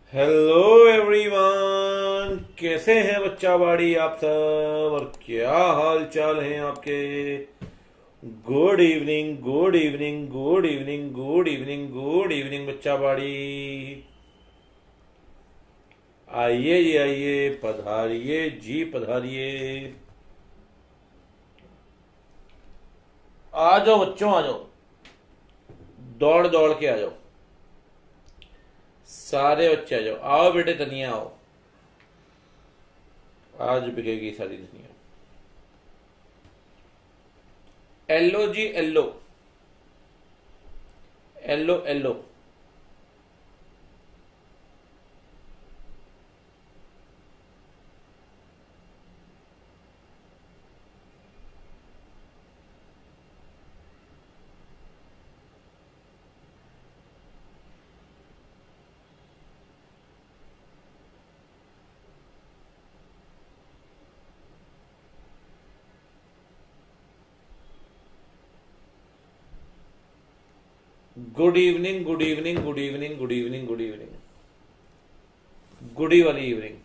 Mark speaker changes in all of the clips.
Speaker 1: Hello everyone, कैसे हैं बच्चा बाड़ी आप सब और क्या हाल चाल हैं आपके। Good evening, good evening, good evening, good evening, good evening बच्चा बाड़ी। आइए जी, आइए, पधारिए जी, पधारिए। आ जाओ बच्चों, आ जाओ, दौड़ दौड़ के आ जाओ, सारे बच्चे आ जाओ। आओ बेटे, तनिया आओ, आज बिकेगी सारी दुनिया। एलो जी, hello, hello hello. Good evening, good evening, good evening, good evening, good evening, goody वाली इवनिंग।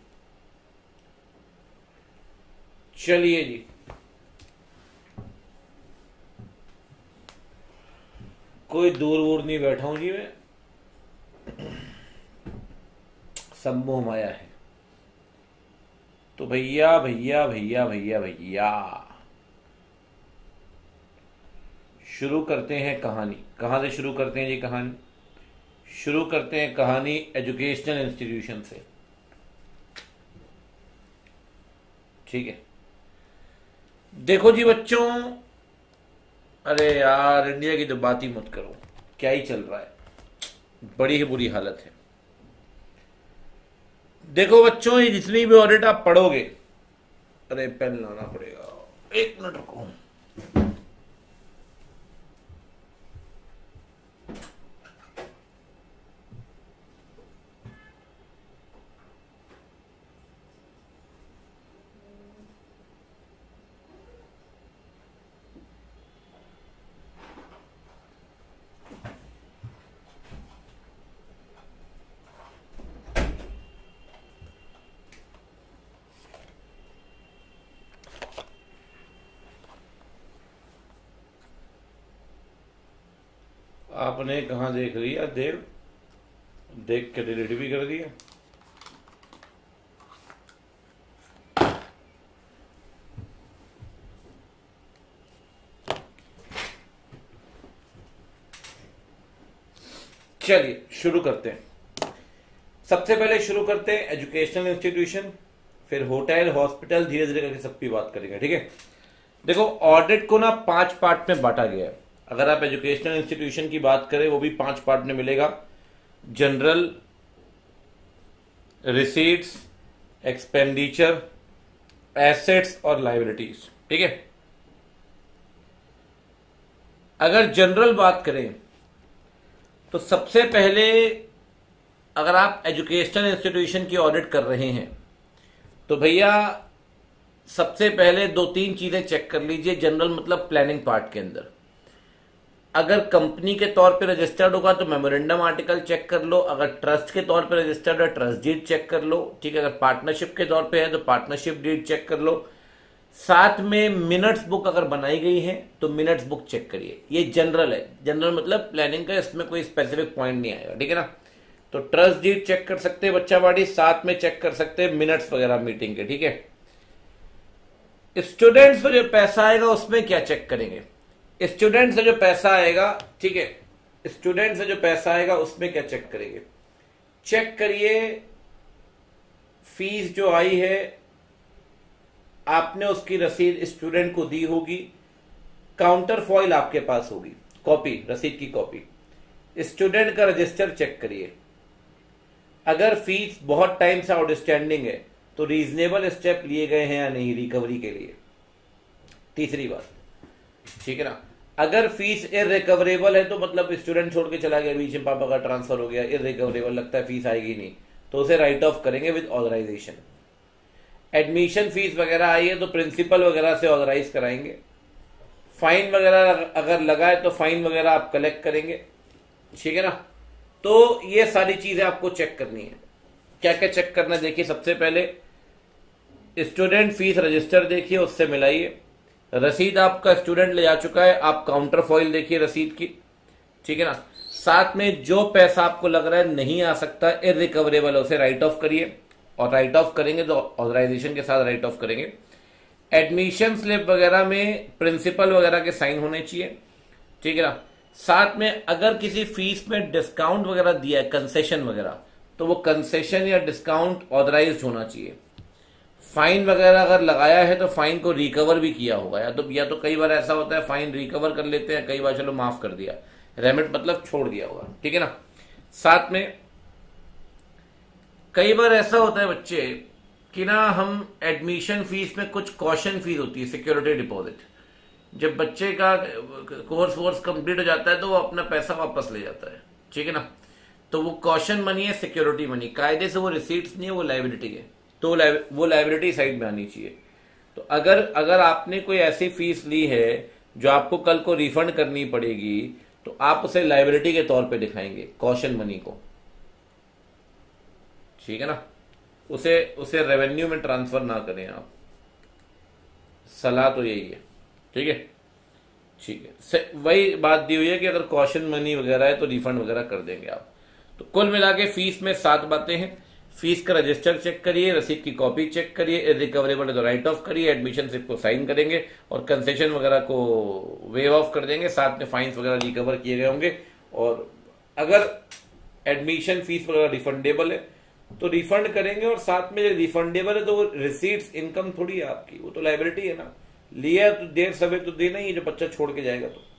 Speaker 1: चलिए जी, कोई दूर वूर नहीं बैठा हूं जी मैं, सब मोह माया है। तो भैया भैया भैया भैया भैया, शुरू करते हैं कहानी। कहां से शुरू करते हैं जी कहानी? शुरू करते हैं कहानी एजुकेशनल इंस्टीट्यूशन से। ठीक है, देखो जी बच्चों, अरे यार इंडिया की तो बात ही मत करो, क्या ही चल रहा है, बड़ी ही बुरी हालत है। देखो बच्चों, ये जितनी भी ऑडिट आप पढ़ोगे, अरे पेन लाना पड़ेगा, एक मिनट रुको। आपने कहां देख लिया देव? देख के डिलीट भी कर दिया। चलिए शुरू करते हैं। सबसे पहले शुरू करते हैं एजुकेशनल इंस्टीट्यूशन, फिर होटल, हॉस्पिटल, धीरे धीरे करके सबकी बात करेंगे। ठीक है, देखो ऑडिट को ना 5 पार्ट में बांटा गया है। अगर आप एजुकेशनल इंस्टीट्यूशन की बात करें, वो भी 5 पार्ट में मिलेगा। जनरल, रिसीट्स, एक्सपेंडिचर, एसेट्स और लाइबिलिटीज। ठीक है, अगर जनरल बात करें तो सबसे पहले अगर आप एजुकेशनल इंस्टीट्यूशन की ऑडिट कर रहे हैं तो भैया सबसे पहले 2-3 चीजें चेक कर लीजिए। जनरल मतलब प्लानिंग पार्ट के अंदर, अगर कंपनी के तौर पे रजिस्टर्ड होगा तो मेमोरेंडम आर्टिकल चेक कर लो, अगर ट्रस्ट के तौर पे रजिस्टर्ड है ट्रस्ट डीड चेक कर लो। ठीक है, अगर पार्टनरशिप के तौर पे है तो पार्टनरशिप डीड चेक कर लो। साथ में मिनट्स बुक अगर बनाई गई है तो मिनट्स बुक चेक करिए। ये जनरल है, जनरल मतलब प्लानिंग का, इसमें कोई स्पेसिफिक पॉइंट नहीं आएगा। ठीक है ना, तो ट्रस्ट डीड चेक कर सकते हैं बच्चा बाड़ी, साथ में चेक कर सकते हैं मिनट्स वगैरह मीटिंग के। ठीक है, स्टूडेंट्स पर जो पैसा आएगा उसमें क्या चेक करेंगे? स्टूडेंट से जो पैसा आएगा, ठीक है, स्टूडेंट से जो पैसा आएगा उसमें क्या चेक करेंगे? चेक करिए फीस जो आई है, आपने उसकी रसीद स्टूडेंट को दी होगी, काउंटर फॉइल आपके पास होगी, कॉपी, रसीद की कॉपी। स्टूडेंट का रजिस्टर चेक करिए। अगर फीस बहुत टाइम से आउटस्टैंडिंग है तो रीजनेबल स्टेप लिए गए हैं या नहीं रिकवरी के लिए। तीसरी बात, ठीक है ना, अगर फीस इररिकवरेबल है तो मतलब स्टूडेंट छोड़ के चला गया, बीच में पापा का ट्रांसफर हो गया, इररिकवरेबल लगता है, फीस आएगी नहीं, तो उसे राइट ऑफ करेंगे विद ऑथराइजेशन। एडमिशन फीस वगैरह आई है तो प्रिंसिपल वगैरह से ऑथराइज कराएंगे। फाइन वगैरह अगर लगा है तो फाइन वगैरह आप कलेक्ट करेंगे। ठीक है ना, तो ये सारी चीजें आपको चेक करनी है। क्या क्या चेक करना है देखिए। सबसे पहले स्टूडेंट फीस रजिस्टर देखिए, उससे मिलाइए। रसीद आपका स्टूडेंट ले जा चुका है, आप काउंटर फॉइल देखिए रसीद की, ठीक है ना। साथ में जो पैसा आपको लग रहा है नहीं आ सकता, इररिकवरेबल, उसे राइट ऑफ करिए। और राइट ऑफ करेंगे तो ऑथराइजेशन के साथ राइट ऑफ करेंगे। एडमिशन स्लिप वगैरह में प्रिंसिपल वगैरह के साइन होने चाहिए, ठीक है ना। साथ में अगर किसी फीस में डिस्काउंट वगैरह दिया है, कंसेशन वगैरह, तो वो कंसेशन या डिस्काउंट ऑथराइज्ड होना चाहिए। फाइन वगैरह अगर लगाया है तो फाइन को रिकवर भी किया होगा, या तो कई बार ऐसा होता है फाइन रिकवर कर लेते हैं, कई बार चलो माफ कर दिया, रेमिट मतलब छोड़ दिया होगा, ठीक है ना। साथ में कई बार ऐसा होता है बच्चे कि ना, हम एडमिशन फीस में कुछ कॉशन फीस होती है, सिक्योरिटी डिपॉजिट। जब बच्चे का कोर्स कंप्लीट हो जाता है तो वो अपना पैसा वापस ले जाता है, ठीक है ना। तो वो कॉशन मनी है, सिक्योरिटी मनी, कायदे से वो रिसीट्स नहीं है, वो लाइबिलिटी है, तो वो लाइबिलिटी साइड में आनी चाहिए। तो अगर आपने कोई ऐसी फीस ली है जो आपको कल को रिफंड करनी पड़ेगी, तो आप उसे लाइबिलिटी के तौर पे दिखाएंगे, कॉशन मनी को, ठीक है ना। उसे रेवेन्यू में ट्रांसफर ना करें आप, सलाह तो यही है, ठीक है। ठीक है, वही बात दी हुई है कि अगर कॉशन मनी वगैरह है तो रिफंड वगैरह कर देंगे आप। तो कुल मिला के फीस में 7 बातें हैं। फीस का रजिस्टर चेक करिए, रसीद की कॉपी चेक करिए, इररिकवरेबल है तो राइट ऑफ करिए, एडमिशन स्लिप को साइन करेंगे और कंसेशन वगैरह को वेव ऑफ कर देंगे। साथ में फाइन्स वगैरह रिकवर किए गए होंगे। और अगर एडमिशन फीस वगैरह रिफंडेबल है तो रिफंड करेंगे, और साथ में रिफंडेबल है तो वो रिसीट्स इनकम थोड़ी है आपकी, वो तो लाइबिलिटी है ना। लिया तो देर सवेर तो देना ही है, जो बच्चा छोड़ के जाएगा तो।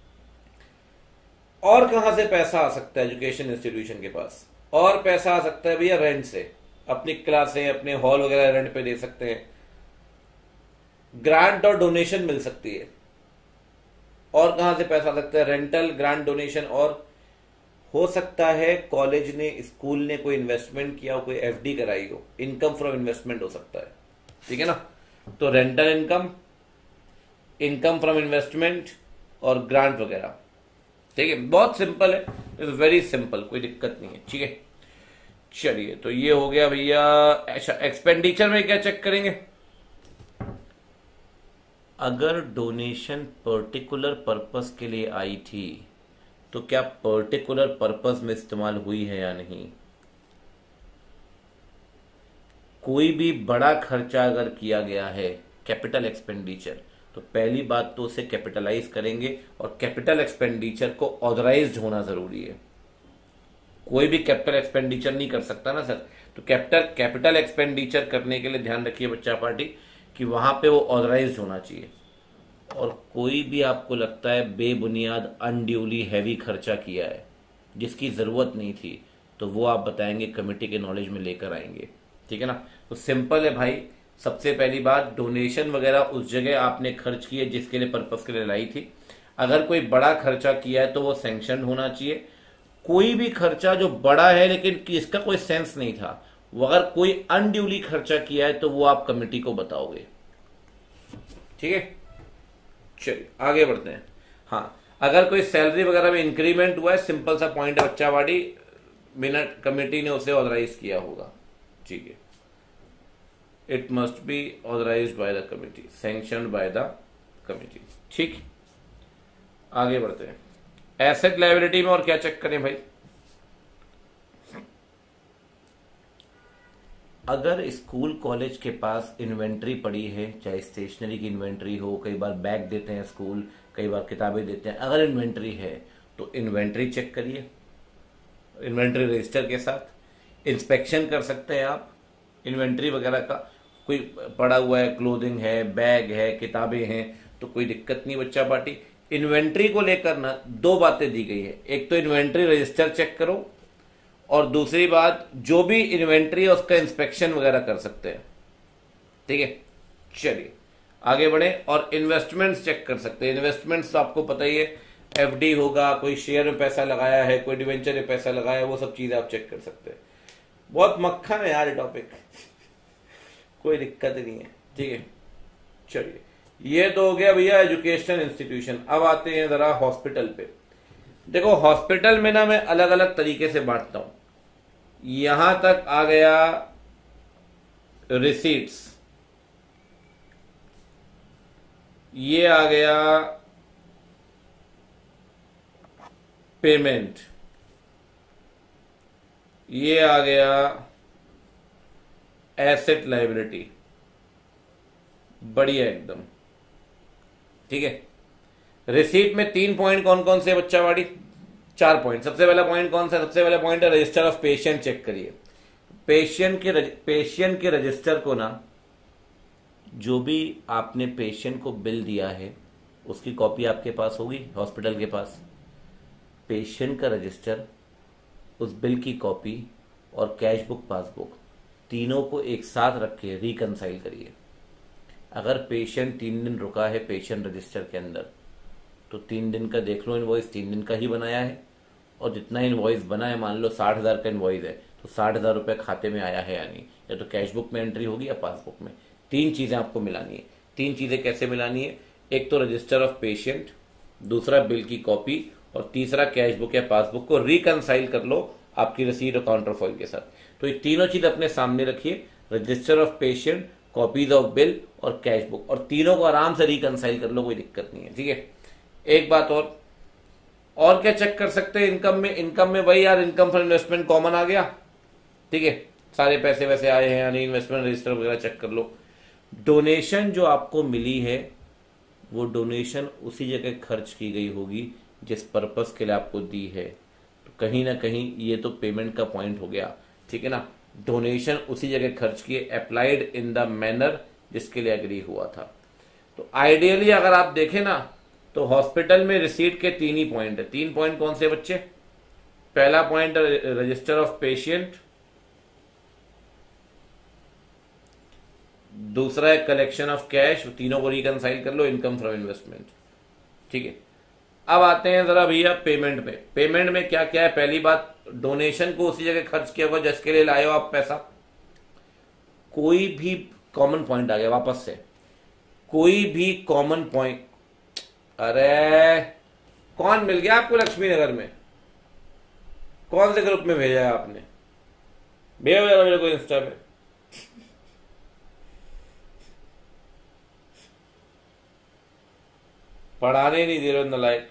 Speaker 1: और कहां से पैसा आ सकता है एजुकेशन इंस्टीट्यूशन के पास? और पैसा आ सकता है भैया रेंट से, अपनी क्लासें, अपने हॉल वगैरह रेंट पे दे सकते हैं। ग्रांट और डोनेशन मिल सकती है। और कहां से पैसा आ सकता है? Rental, grant, donation. और हो सकता है कॉलेज ने, स्कूल ने कोई इन्वेस्टमेंट किया हो, कोई एफडी कराई हो, इनकम फ्रॉम इन्वेस्टमेंट हो सकता है, ठीक है ना। तो rental income, income from investment और ग्रांट वगैरह, ठीक है। बहुत सिंपल है, इट्स वेरी सिंपल, कोई दिक्कत नहीं है, ठीक है। चलिए, तो ये हो गया भैया। अच्छा, एक्सपेंडिचर में क्या चेक करेंगे? अगर डोनेशन पर्टिकुलर पर्पस के लिए आई थी तो क्या पर्टिकुलर पर्पस में इस्तेमाल हुई है या नहीं। कोई भी बड़ा खर्चा अगर किया गया है, कैपिटल एक्सपेंडिचर, तो पहली बात तो उसे कैपिटलाइज करेंगे, और कैपिटल एक्सपेंडिचर को ऑथराइज्ड होना जरूरी है। कोई भी कैपिटल एक्सपेंडिचर नहीं कर सकता ना सर। तो कैपिटल एक्सपेंडिचर करने के लिए ध्यान रखिए बच्चा पार्टी कि वहां पे वो ऑथराइज्ड होना चाहिए। और कोई भी आपको लगता है बेबुनियाद अनड्यूली हैवी खर्चा किया है जिसकी जरूरत नहीं थी, तो वो आप बताएंगे, कमेटी के नॉलेज में लेकर आएंगे, ठीक है ना। तो सिंपल है भाई। सबसे पहली बात, डोनेशन वगैरह उस जगह आपने खर्च किए जिसके लिए पर्पस के लिए लाई थी। अगर कोई बड़ा खर्चा किया है तो वो सैंक्शन होना चाहिए। कोई भी खर्चा जो बड़ा है लेकिन इसका कोई सेंस नहीं था, वो अगर कोई अनड्यूली खर्चा किया है तो वो आप कमेटी को बताओगे, ठीक है। चलिए आगे बढ़ते हैं। हाँ, अगर कोई सैलरी वगैरह में इंक्रीमेंट हुआ है, सिंपल सा पॉइंट है बच्चा वाड़ी, मिनट कमेटी ने उसे ऑथराइज किया होगा, ठीक है। It must be authorised by the committee, sanctioned by the committee, ठीक। आगे बढ़ते हैं। एसेट लायबिलिटी में और क्या चेक करें भाई? अगर स्कूल कॉलेज के पास इन्वेंट्री पड़ी है, चाहे स्टेशनरी की इन्वेंट्री हो, कई बार बैग देते हैं स्कूल, कई बार किताबें देते हैं, अगर इन्वेंट्री है तो इन्वेंट्री चेक करिए इन्वेंट्री रजिस्टर के साथ। इंस्पेक्शन कर सकते हैं आप इन्वेंट्री वगैरह का। कोई पड़ा हुआ है, क्लोथिंग है, बैग है, किताबें हैं, तो कोई दिक्कत नहीं बच्चा पार्टी। इन्वेंट्री को लेकर ना 2 बातें दी गई है, एक तो इन्वेंट्री रजिस्टर चेक करो, और दूसरी बात जो भी इन्वेंट्री है उसका इंस्पेक्शन वगैरह कर सकते हैं, ठीक है। चलिए आगे बढ़े। और इन्वेस्टमेंट्स चेक कर सकते हैं। इन्वेस्टमेंट्स तो आपको पता ही है, एफडी होगा, कोई शेयर में पैसा लगाया है, कोई डिवेंचर में पैसा लगाया है, वो सब चीजें आप चेक कर सकते हैं। बहुत मक्खन है यार ये टॉपिक कोई दिक्कत नहीं है, ठीक है। चलिए, ये तो हो गया भैया एजुकेशनल इंस्टीट्यूशन। अब आते हैं जरा हॉस्पिटल पे। देखो, हॉस्पिटल में ना मैं अलग अलग तरीके से बांटता हूं। यहां तक आ गया रिसीट्स, ये आ गया पेमेंट, ये आ गया एसेट लायबिलिटी। बढ़िया एकदम, ठीक है। रिसीट में 3 पॉइंट कौन कौन से बच्चा वाड़ी? 4 पॉइंट। सबसे पहला पॉइंट कौन सा? सबसे पहला पॉइंट है रजिस्टर ऑफ पेशेंट। चेक करिए पेशेंट के रजिस्टर को ना, जो भी आपने पेशेंट को बिल दिया है उसकी कॉपी आपके पास होगी हॉस्पिटल के पास। पेशेंट का रजिस्टर, उस बिल की कॉपी और कैश बुक पासबुक, तीनों को एक साथ रख के रिकंसाइल करिए। अगर पेशेंट 3 दिन रुका है पेशेंट रजिस्टर के अंदर, तो 3 दिन का देख लो इनवॉइस 3 दिन का ही बनाया है, और जितना इनवॉइस बना है, मान लो 60,000 का इनवॉइस है, तो 60,000 रुपये खाते में आया है या नहीं, या तो कैश बुक में एंट्री होगी या पासबुक में। 3 चीजें आपको मिलानी है। 3 चीजें कैसे मिलानी है? एक तो रजिस्टर ऑफ पेशेंट, दूसरा बिल की कॉपी, और तीसरा कैश बुक या पासबुक को रिकंसाइल कर लो आपकी रसीद और काउंटरफॉइल के साथ। तो ये तीनों चीज अपने सामने रखिए, register of patient, copies of bill और कैश बुक, और तीनों को आराम से रिकंसाइल कर लो, कोई दिक्कत नहीं है, ठीक है। एक बात और क्या चेक कर सकते हैं इनकम में वही यार, इनकम फॉर इन्वेस्टमेंट कॉमन आ गया, ठीक है। सारे पैसे वैसे आए हैं यानी इन्वेस्टमेंट रजिस्टर वगैरह चेक कर लो। डोनेशन जो आपको मिली है वो डोनेशन उसी जगह खर्च की गई होगी जिस पर्पस के लिए आपको दी है, तो कहीं ना कहीं ये तो पेमेंट का पॉइंट हो गया, ठीक है ना। डोनेशन उसी जगह खर्च किए, अप्लाइड इन द मैनर जिसके लिए एग्री हुआ था। तो आइडियली अगर आप देखें ना, तो हॉस्पिटल में रिसीट के 3 ही पॉइंट है। 3 पॉइंट कौन से बच्चे? पहला पॉइंट रजिस्टर ऑफ पेशेंट, दूसरा है कलेक्शन ऑफ कैश, तीनों को रिकंसाइल कर लो, इनकम फ्रॉम इन्वेस्टमेंट, ठीक है। अब आते हैं जरा भैया पेमेंट में। पेमेंट में क्या क्या है? पहली बात, डोनेशन को उसी जगह खर्च किया होगा जिसके लिए लाए हो आप पैसा। कोई भी कॉमन पॉइंट आ गया वापस से, कोई भी कॉमन पॉइंट। अरे कौन मिल गया आपको लक्ष्मी नगर में? कौन से ग्रुप में भेजा है आपने? भेजा मेरे को इंस्टा पे। पढ़ाने नहीं दे रहे नलायक,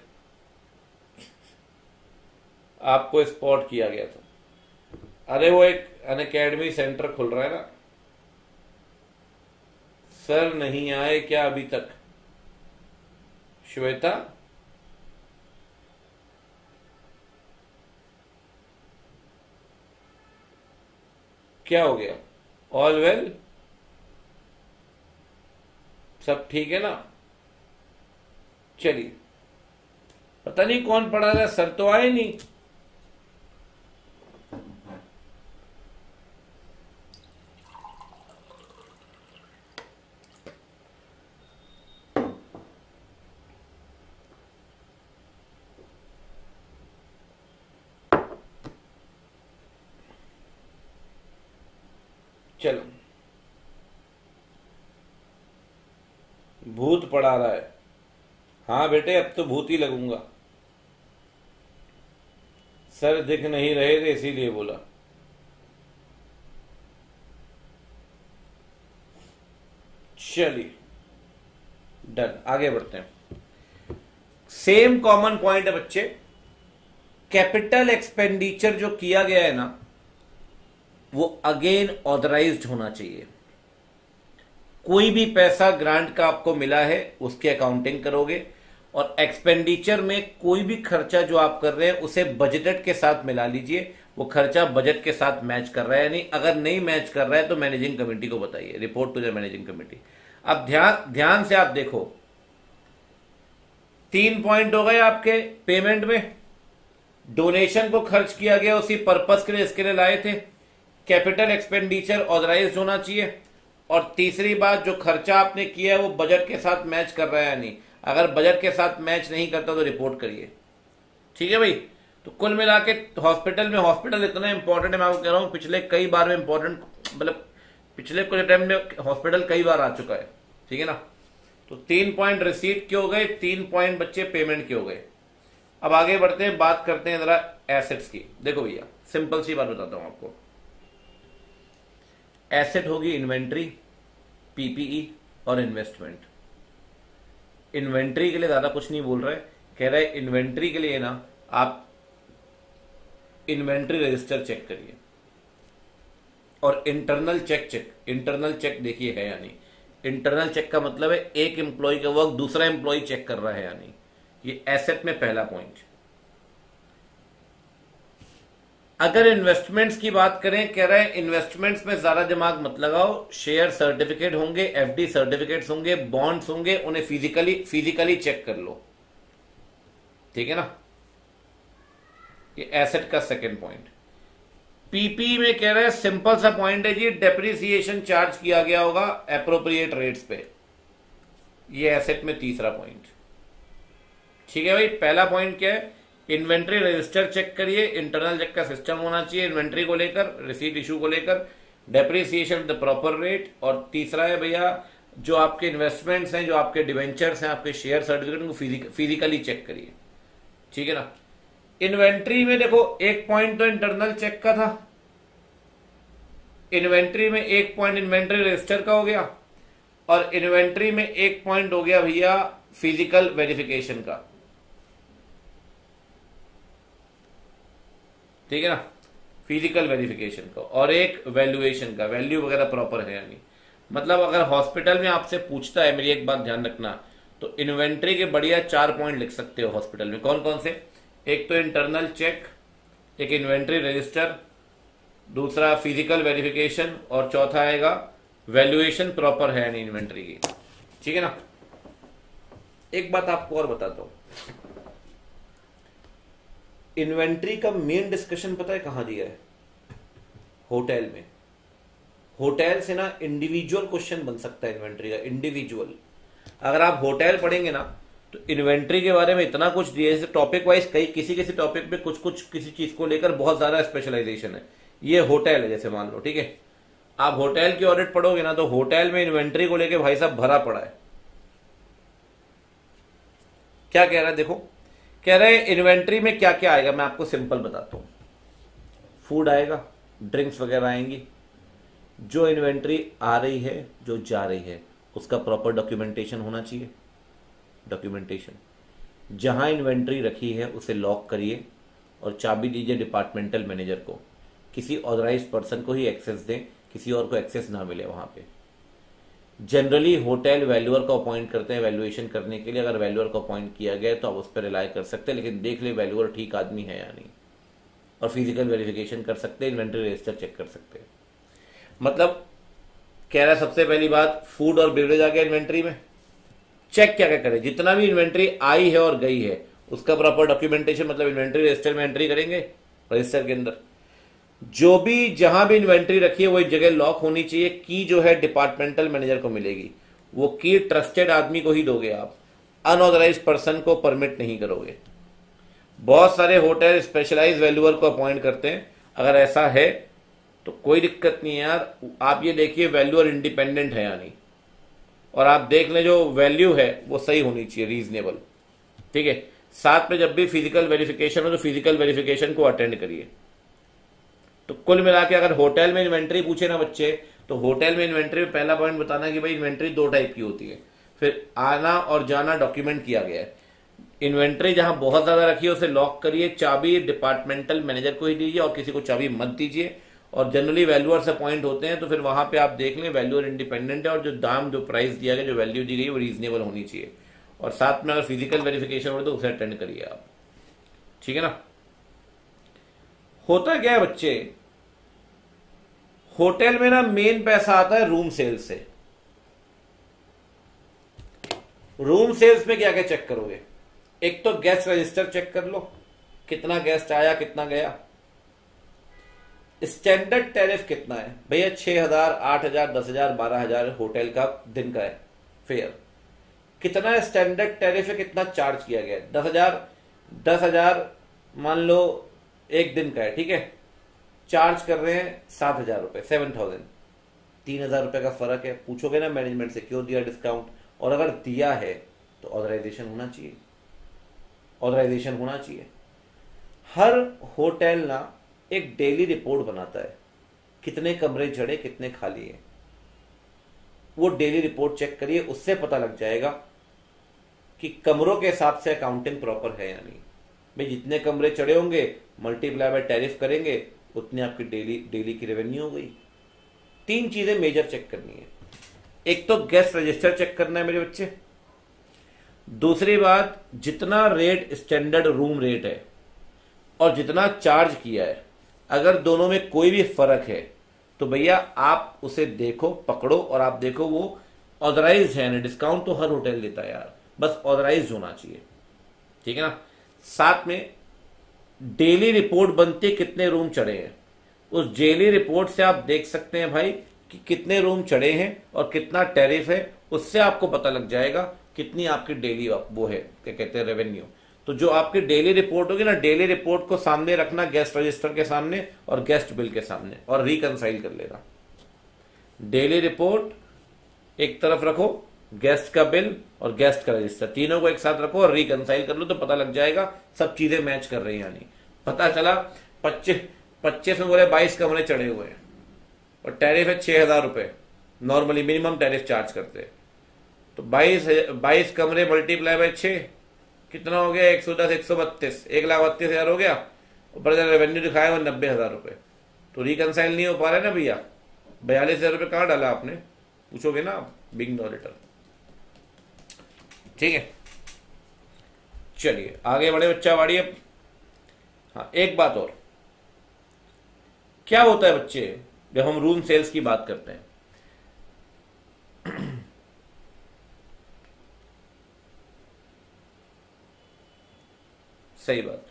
Speaker 1: आपको स्पॉट किया गया था। अरे वो एक अनअकैडमी सेंटर खुल रहा है ना, सर नहीं आए क्या अभी तक? श्वेता, क्या हो गया? All well? सब ठीक है ना? चलिए, पता नहीं कौन पढ़ा रहा है, सर तो आए नहीं। चलो, भूत पढ़ा रहा है। हाँ बेटे, अब तो भूत ही लगूंगा। सर दिख नहीं रहे थे इसीलिए बोला। चलिए डन, आगे बढ़ते हैं। सेम कॉमन पॉइंट है बच्चे, कैपिटल एक्सपेंडिचर जो किया गया है ना, वो अगेन ऑथराइज्ड होना चाहिए। कोई भी पैसा ग्रांट का आपको मिला है उसकी अकाउंटिंग करोगे, और एक्सपेंडिचर में कोई भी खर्चा जो आप कर रहे हैं उसे बजटेड के साथ मिला लीजिए। वो खर्चा बजट के साथ मैच कर रहा है या नहीं। अगर नहीं मैच कर रहा है तो मैनेजिंग कमेटी को बताइए, report to the managing committee. अब ध्यान से आप देखो, 3 पॉइंट हो गए आपके पेमेंट में। डोनेशन को खर्च किया गया उसी पर्पस के लिए इसके लिए लाए थे। कैपिटल एक्सपेंडिचर ऑथराइज्ड होना चाहिए। और तीसरी बात, जो खर्चा आपने किया है वो बजट के साथ मैच कर रहा है या नहीं। अगर बजट के साथ मैच नहीं करता तो रिपोर्ट करिए, ठीक है भाई। तो कुल मिला के हॉस्पिटल इतना इंपॉर्टेंट है, मैं आपको कह रहा हूं, पिछले कई बार में इंपॉर्टेंट, मतलब पिछले कुछ टाइम में हॉस्पिटल कई बार आ चुका है, ठीक है ना। तो 3 पॉइंट रिसीट के हो गए, 3 पॉइंट बच्चे पेमेंट के हो गए। अब आगे बढ़ते हैं, बात करते हैं जरा एसेट्स की। देखो भैया, सिंपल सी बात बताता हूं आपको। एसेट होगी इन्वेंट्री, पीपीई और इन्वेस्टमेंट। इन्वेंट्री के लिए ज्यादा कुछ नहीं बोल रहा है, कह रहा है इन्वेंट्री के लिए ना आप इन्वेंट्री रजिस्टर चेक करिए और इंटरनल चेक देखिए है या नहीं। इंटरनल चेक का मतलब है एक एम्प्लॉय का वर्क दूसरा एम्प्लॉय चेक कर रहा है या नहीं। ये एसेट में पहला पॉइंट। अगर इन्वेस्टमेंट्स की बात करें, कह रहे हैं इन्वेस्टमेंट्स में ज्यादा दिमाग मत लगाओ, शेयर सर्टिफिकेट होंगे, एफडी सर्टिफिकेट्स होंगे, बॉन्ड्स होंगे, उन्हें फिजिकली चेक कर लो, ठीक है ना। ये एसेट का सेकंड पॉइंट। पीपी में कह रहे हैं सिंपल सा पॉइंट है जी, डेप्रिसिएशन चार्ज किया गया होगा एप्रोप्रिएट रेट्स पे। ये एसेट में तीसरा पॉइंट, ठीक है भाई। पहला पॉइंट क्या है, इन्वेंट्री रजिस्टर चेक करिए, इंटरनल चेक का सिस्टम होना चाहिए इन्वेंट्री को लेकर, रिसीट इशू को लेकर, डेप्रिसिएशन द प्रॉपर रेट। और तीसरा है भैया जो आपके इन्वेस्टमेंट्स हैं, जो आपके डिवेंचर्स हैं, आपके शेयर सर्टिफिकेट, उनको फिजिकली चेक करिए, ठीक है ना। इन्वेंट्री में देखो एक पॉइंट तो इंटरनल चेक का था, इन्वेंट्री में एक पॉइंट इन्वेंट्री रजिस्टर का हो गया, और इन्वेंट्री में एक पॉइंट हो गया भैया फिजिकल वेरिफिकेशन का, ठीक है ना, फिजिकल वेरिफिकेशन का, और एक वैल्यूएशन का, वैल्यू वगैरह प्रॉपर है यानी। मतलब अगर हॉस्पिटल में आपसे पूछता है, मेरी एक बात ध्यान रखना, तो इन्वेंट्री के बढ़िया 4 पॉइंट लिख सकते हो हॉस्पिटल में। कौन कौन से? एक तो इंटरनल चेक, एक इन्वेंट्री रजिस्टर, दूसरा फिजिकल वेरिफिकेशन, और चौथा आएगा वैल्यूएशन प्रॉपर है यानी इन्वेंट्री की, ठीक है ना। एक बात आपको और बताता हूं, इन्वेंट्री का मेन डिस्कशन पता है कहां दिया है? होटल में। होटल से ना इंडिविजुअल क्वेश्चन बन सकता है इन्वेंट्री का, इंडिविजुअल। अगर आप होटल पढ़ेंगे ना तो इन्वेंट्री के बारे में इतना कुछ दिया है, जैसे टॉपिक वाइज कई किसी टॉपिक पे कुछ किसी चीज को लेकर बहुत ज्यादा स्पेशलाइजेशन है। ये होटल है जैसे मान लो, ठीक है। आप होटल की ऑडिट पढ़ोगे ना तो होटल में इन्वेंट्री को लेकर भाई साहब भरा पड़ा है। क्या कह रहा है देखो, कह रहे हैं इन्वेंट्री में क्या क्या आएगा, मैं आपको सिंपल बताता हूं। फूड आएगा, ड्रिंक्स वगैरह आएंगी। जो इन्वेंट्री आ रही है, जो जा रही है, उसका प्रॉपर डॉक्यूमेंटेशन होना चाहिए। डॉक्यूमेंटेशन, जहां इन्वेंट्री रखी है उसे लॉक करिए और चाबी दीजिए डिपार्टमेंटल मैनेजर को। किसी ऑथराइज्ड पर्सन को ही एक्सेस दें, किसी और को एक्सेस ना मिले वहां पे। जनरली होटल वैल्यूअर को अपॉइंट करते हैं वैल्यूएशन करने के लिए। अगर वैल्यूअर को अपॉइंट किया गया तो आप उस पर रिलाई कर सकते हैं, लेकिन देख ले वैल्यूअर ठीक आदमी है या नहीं। और फिजिकल वेरिफिकेशन कर सकते हैं, इन्वेंट्री रजिस्टर चेक कर सकते हैं। मतलब कह रहा है सबसे पहली बात, फूड और बेवरेज आ गया इन्वेंट्री में। चेक क्या क्या करें, जितना भी इन्वेंट्री आई है और गई है उसका प्रॉपर डॉक्यूमेंटेशन, मतलब इन्वेंट्री रजिस्टर में एंट्री करेंगे, रजिस्टर के अंदर जो भी जहां भी इन्वेंट्री रखी है वो एक जगह लॉक होनी चाहिए। की जो है डिपार्टमेंटल मैनेजर को मिलेगी, वो की ट्रस्टेड आदमी को ही दोगे आप, अनऑथराइज्ड पर्सन को परमिट नहीं करोगे। बहुत सारे होटल स्पेशलाइज्ड वैल्यूअर को अपॉइंट करते हैं। अगर ऐसा है तो कोई दिक्कत नहीं है यार। आप ये देखिए वैल्यूअर इंडिपेंडेंट है या नहीं, और आप देख लें जो वैल्यू है वो सही होनी चाहिए, रीजनेबल, ठीक है। साथ में जब भी फिजिकल वेरिफिकेशन हो तो फिजिकल वेरिफिकेशन को अटेंड करिए। तो कुल मिला के अगर होटल में इन्वेंट्री पूछे ना बच्चे, तो होटल में इन्वेंट्री में पहला पॉइंट बताना कि भाई इन्वेंट्री 2 टाइप की होती है। फिर आना और जाना डॉक्यूमेंट किया गया है। इन्वेंट्री जहां बहुत ज्यादा रखी है उसे लॉक करिए, चाबी डिपार्टमेंटल मैनेजर को ही दीजिए और किसी को चाबी मत दीजिए। और जनरली वैल्यूअर से अपॉइंट होते हैं तो फिर वहां पे आप देख लें वैल्यूअर इंडिपेंडेंट है, और जो दाम जो प्राइस दिया गया, जो वैल्यू दी गई वो रीजनेबल होनी चाहिए। और साथ में अगर फिजिकल वेरिफिकेशन हो तो उसे अटेंड करिए आप, ठीक है ना। होता क्या है बच्चे, होटल में ना मेन पैसा आता है रूम सेल्स से। रूम सेल्स में क्या क्या चेक करोगे? एक तो गेस्ट रजिस्टर चेक कर लो, कितना गेस्ट आया कितना गया। स्टैंडर्ड टैरिफ कितना है भैया? 6,000, 8,000, 10,000, 12,000 होटल का दिन का है फेयर। कितना स्टैंडर्ड टैरिफ है, कितना चार्ज किया गया है? 10,000 मान लो एक दिन का है, ठीक है। चार्ज कर रहे हैं 7,000 रुपए, 7,000, 3,000 रुपए का फर्क है। पूछोगे ना मैनेजमेंट से क्यों दिया डिस्काउंट, और अगर दिया है तो ऑथराइजेशन होना चाहिए, ऑथराइजेशन होना चाहिए। हर होटल ना एक डेली रिपोर्ट बनाता है, कितने कमरे चढ़े कितने खाली हैं। वो डेली रिपोर्ट चेक करिए, उससे पता लग जाएगा कि कमरों के हिसाब से अकाउंटिंग प्रॉपर है या नहीं। भाई जितने कमरे चढ़े होंगे मल्टीप्लाई बाय टैरिफ करेंगे, उतनी आपकी डेली की रेवेन्यू हो गई। 3 चीजें मेजर चेक करनी है। एक तो गेस्ट रजिस्टर चेक करना है मेरे बच्चे। दूसरी बात, जितना रेट स्टैंडर्ड रूम रेट है और जितना चार्ज किया है, अगर दोनों में कोई भी फर्क है तो भैया आप उसे देखो, पकड़ो और आप देखो वो ऑथराइज है ना। डिस्काउंट तो हर होटल देता है यार, बस ऑथराइज होना चाहिए, ठीक है ना। साथ में डेली रिपोर्ट बनती है कितने रूम चढ़े हैं। उस डेली रिपोर्ट से आप देख सकते हैं भाई कि कितने रूम चढ़े हैं और कितना टैरिफ है। उससे आपको पता लग जाएगा कितनी आपकी डेली वो है, क्या कहते हैं, रेवेन्यू। तो जो आपकी डेली रिपोर्ट होगी ना, डेली रिपोर्ट को सामने रखना गेस्ट रजिस्टर के सामने और गेस्ट बिल के सामने, और रिकंसाइल कर लेना। डेली रिपोर्ट एक तरफ रखो, गेस्ट का बिल और गेस्ट का रजिस्टर, तीनों को एक साथ रखो और रिकंसाइल कर लो, तो पता लग जाएगा सब चीजें मैच कर रही हैं। यानी पता चला 25 में बोले 22 कमरे चढ़े हुए हैं और टैरिफ है 6,000 रुपए, नॉर्मली मिनिमम टैरिफ चार्ज करते हैं। तो 22 कमरे मल्टीप्लाई बाय 6 कितना हो गया, 110, 132, 1,32,000 हो गया। ऊपर जो रेवेन्यू दिखाया वो 90,000 रुपए। तो रिकंसाइल नहीं हो पा रहा है ना भैया। 42,000 रुपये कहाँ डाला आपने, पूछोगे ना आप बिग ऑडिटर। ठीक है, चलिए आगे बढ़े बच्चा बाड़ी। अब हाँ, एक बात और, क्या होता है बच्चे जब हम रूम सेल्स की बात करते हैं, सही बात,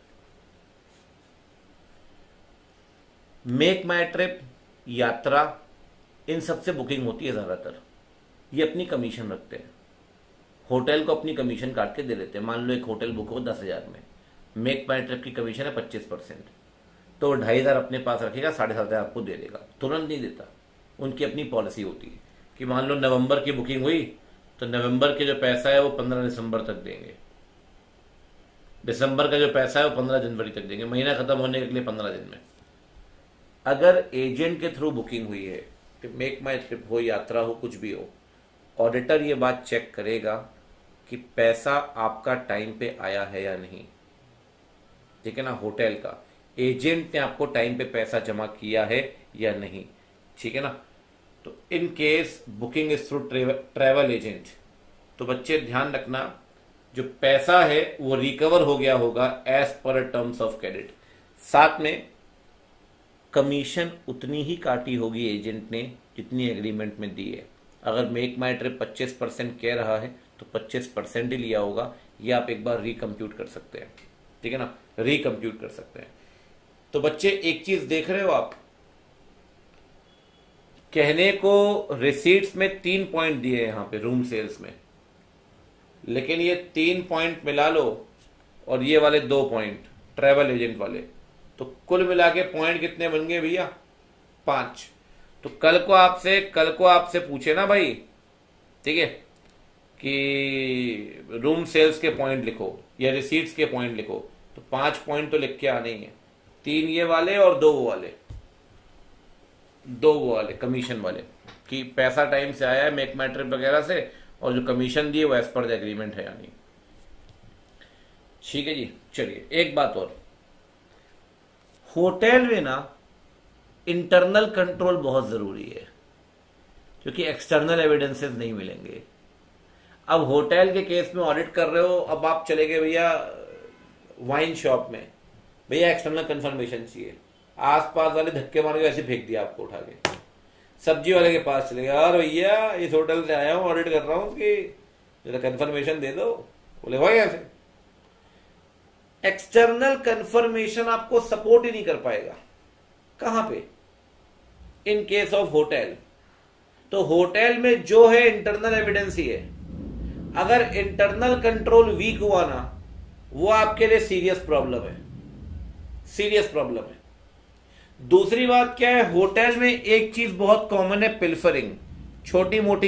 Speaker 1: मेक माई ट्रिप, यात्रा, इन सबसे बुकिंग होती है ज्यादातर। ये अपनी कमीशन रखते हैं, होटल को अपनी कमीशन काट के दे देते हैं। मान लो एक होटल बुक हो 10,000 में, मेक माई ट्रिप की कमीशन है 25%, तो 2,500 अपने पास रखेगा, 7,500 आपको दे देगा। तुरंत नहीं देता, उनकी अपनी पॉलिसी होती है कि मान लो नवंबर की बुकिंग हुई तो नवंबर के जो पैसा है वो 15 दिसंबर तक देंगे, दिसंबर का जो पैसा है वो 15 जनवरी तक देंगे, महीना खत्म होने के लिए 15 दिन में। अगर एजेंट के थ्रू बुकिंग हुई है, कि मेक माई ट्रिप हो, यात्रा हो, कुछ भी हो, ऑडिटर ये बात चेक करेगा कि पैसा आपका टाइम पे आया है या नहीं, ठीक है ना। होटल का एजेंट ने आपको टाइम पे पैसा जमा किया है या नहीं, ठीक है ना। तो in case booking is through travel agent, तो बच्चे ध्यान रखना, जो पैसा है वो रिकवर हो गया होगा as per terms of credit. साथ में कमीशन उतनी ही काटी होगी एजेंट ने जितनी एग्रीमेंट में दी है। अगर मेक माई ट्रिप 25% कह रहा है तो 25% ही लिया होगा। ये आप एक बार रिकम्प्यूट कर सकते हैं, ठीक है ना, रिकम्प्यूट कर सकते हैं। तो बच्चे एक चीज देख रहे हो आप, कहने को रिसीट्स में 3 पॉइंट दिए हैं यहां पे रूम सेल्स में, लेकिन ये 3 पॉइंट मिला लो और ये वाले 2 पॉइंट ट्रैवल एजेंट वाले, तो कुल मिला के पॉइंट कितने बन गए भैया, 5। तो कल को आपसे पूछे ना भाई, ठीक है, कि रूम सेल्स के पॉइंट लिखो या रिसीट्स के पॉइंट लिखो, तो 5 पॉइंट तो लिख के आने ही है। 3 ये वाले और 2 वो वाले कमीशन वाले, कि पैसा टाइम से आया है मेक माई ट्रिप वगैरह से, और जो कमीशन दिए वो एज पर द एग्रीमेंट है यानी। ठीक है जी, चलिए एक बात और, होटल में ना इंटरनल कंट्रोल बहुत जरूरी है, क्योंकि एक्सटर्नल एविडेंसेस नहीं मिलेंगे। अब होटल के केस में ऑडिट कर रहे हो, अब आप चले गए भैया वाइन शॉप में, भैया एक्सटर्नल कंफर्मेशन चाहिए, आसपास वाले धक्के मार के ऐसे फेंक दिया आपको उठा के। सब्जी वाले के पास चले गए, यार भैया इस होटल से आया हूं, ऑडिट कर रहा हूं, उसकी जरा कंफर्मेशन दे दो। बोले भाई ऐसे एक्सटर्नल कंफर्मेशन आपको सपोर्ट ही नहीं कर पाएगा। कहां पे, इन केस ऑफ होटल। तो होटल में जो है इंटरनल एविडेंस ही है। अगर इंटरनल कंट्रोल वीक हुआ ना, वो आपके लिए सीरियस प्रॉब्लम है, सीरियस प्रॉब्लम है। दूसरी बात क्या है, होटल में एक चीज बहुत कॉमन है, पिल्फरिंग, छोटी मोटी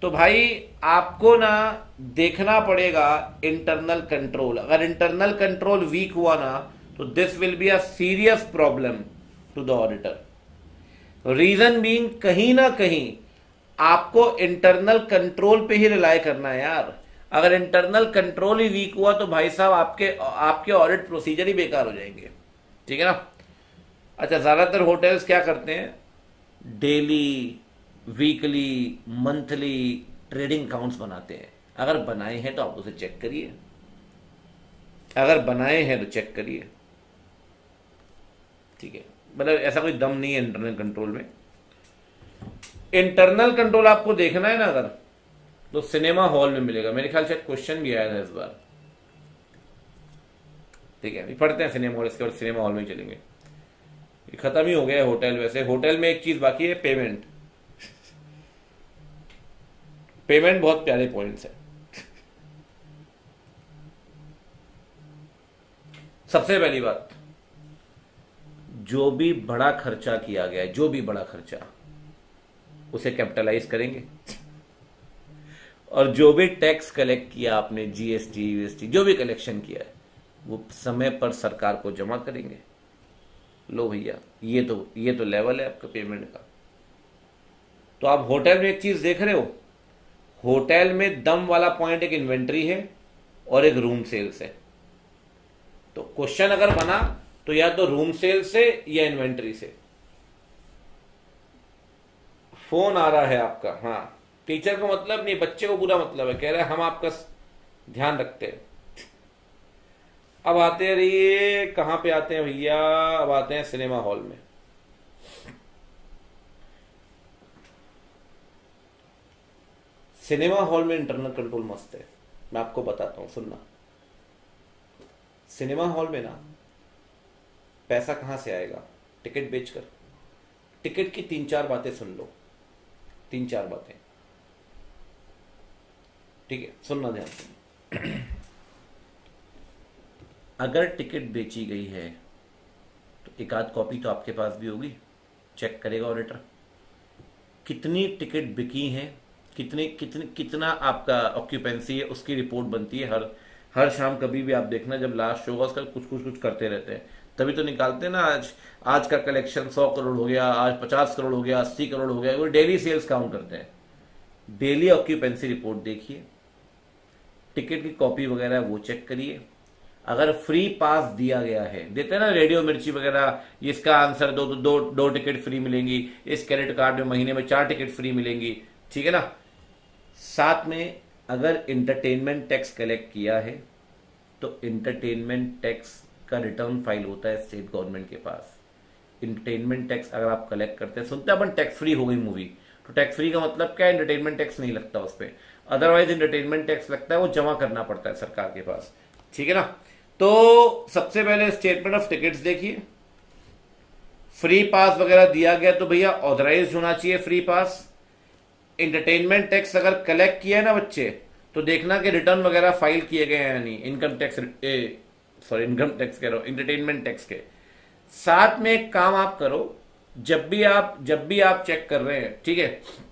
Speaker 1: तो भाई आपको ना देखना पड़ेगा इंटरनल कंट्रोल। अगर इंटरनल कंट्रोल वीक हुआ ना तो this will be a serious problem to the auditor. Reason being कहीं ना कहीं आपको इंटरनल कंट्रोल पे ही रिलाय करना है यार। अगर इंटरनल कंट्रोल ही वीक हुआ तो भाई साहब आपके ऑडिट प्रोसीजर ही बेकार हो जाएंगे। ठीक है ना। अच्छा, ज्यादातर होटल्स क्या करते हैं, daily, weekly, monthly trading counts बनाते हैं। अगर बनाए हैं तो आप उसे चेक करिए, अगर बनाए हैं तो चेक करिए। ठीक है, मतलब ऐसा कोई दम नहीं है इंटरनल कंट्रोल में। इंटरनल कंट्रोल आपको देखना है ना अगर, तो सिनेमा हॉल में मिलेगा। मेरे ख्याल से क्वेश्चन भी आया था इस बार। ठीक है, अभी पढ़ते हैं सिनेमा हॉल, इसके बाद सिनेमा हॉल में ही चलेंगे। ये खत्म ही हो गया है होटल। वैसे होटल में एक चीज बाकी है, पेमेंट। पेमेंट बहुत प्यारे पॉइंट्स है। सबसे पहली बात, जो भी बड़ा खर्चा किया गया है, जो भी बड़ा खर्चा, उसे कैपिटलाइज करेंगे। और जो भी टैक्स कलेक्ट किया आपने, जीएसटी वीएसटी जो भी कलेक्शन किया है, वो समय पर सरकार को जमा करेंगे। लो भैया, ये तो लेवल है आपका पेमेंट का। तो आप होटल में एक चीज देख रहे हो, होटल में दम वाला पॉइंट एक इन्वेंट्री है और एक रूम सेल्स है। तो क्वेश्चन अगर बना तो या तो रूम सेल्स से या इन्वेंट्री से। फोन आ रहा है आपका। हाँ, टीचर को मतलब नहीं, बच्चे को पूरा मतलब है। कह रहे हैं हम आपका ध्यान रखते हैं। अब आते रहिए, कहां पे आते हैं भैया, अब आते हैं सिनेमा हॉल में। सिनेमा हॉल में इंटरनल कंट्रोल मस्त है, मैं आपको बताता हूं, सुनना। सिनेमा हॉल में ना पैसा कहां से आएगा, टिकट बेचकर। टिकट की 3-4 बातें सुन लो, 3-4 बातें। ठीक है, सुनना ध्यान से। अगर टिकट बेची गई है तो एक आध कॉपी तो आपके पास भी होगी, चेक करेगा ऑडिटर। कितनी टिकट बिकी हैं, कितना आपका ऑक्यूपेंसी है, उसकी रिपोर्ट बनती है हर शाम। कभी भी आप देखना, जब लास्ट शो होगा उसका कुछ करते रहते हैं, तभी तो निकालते हैं ना। आज का कलेक्शन 100 करोड़ हो गया, आज 50 करोड़ हो गया, 80 करोड़ हो गया। वो डेली सेल्स काउंट करते हैं। डेली ऑक्यूपेंसी रिपोर्ट देखिए, टिकट की कॉपी वगैरह वो चेक करिए। अगर फ्री पास दिया गया है, देते हैं ना रेडियो मिर्ची वगैरह, इसका आंसर दो टिकट फ्री मिलेंगी, इस क्रेडिट कार्ड में महीने में 4 टिकट फ्री मिलेंगी। ठीक है ना। साथ में अगर इंटरटेनमेंट टैक्स कलेक्ट किया है तो इंटरटेनमेंट टैक्स का रिटर्न फाइल होता है स्टेट गवर्नमेंट के पास। इंटरटेनमेंट टैक्स अगर आप कलेक्ट करते हैं, सुनते हैं अपन टैक्स फ्री हो गई मूवी, तो टैक्स फ्री का मतलब क्या है, इंटरटेनमेंट टैक्स नहीं लगता उस पर। अदरवाइज इंटरटेनमेंट टैक्स लगता है, वो जमा करना पड़ता है सरकार के पास। ठीक है ना। तो सबसे पहले स्टेटमेंट ऑफ टिकट्स देखिए। फ्री पास वगैरह दिया गया तो भैया ऑथराइज होना चाहिए फ्री पास। इंटरटेनमेंट टैक्स अगर कलेक्ट किया है ना बच्चे, तो देखना कि रिटर्न वगैरह फाइल किए गए हैं या नहीं। इनकम टैक्स कह रहा हूं, इंटरटेनमेंट टैक्स के साथ में एक काम आप करो, जब भी आप चेक कर रहे हैं, ठीक है,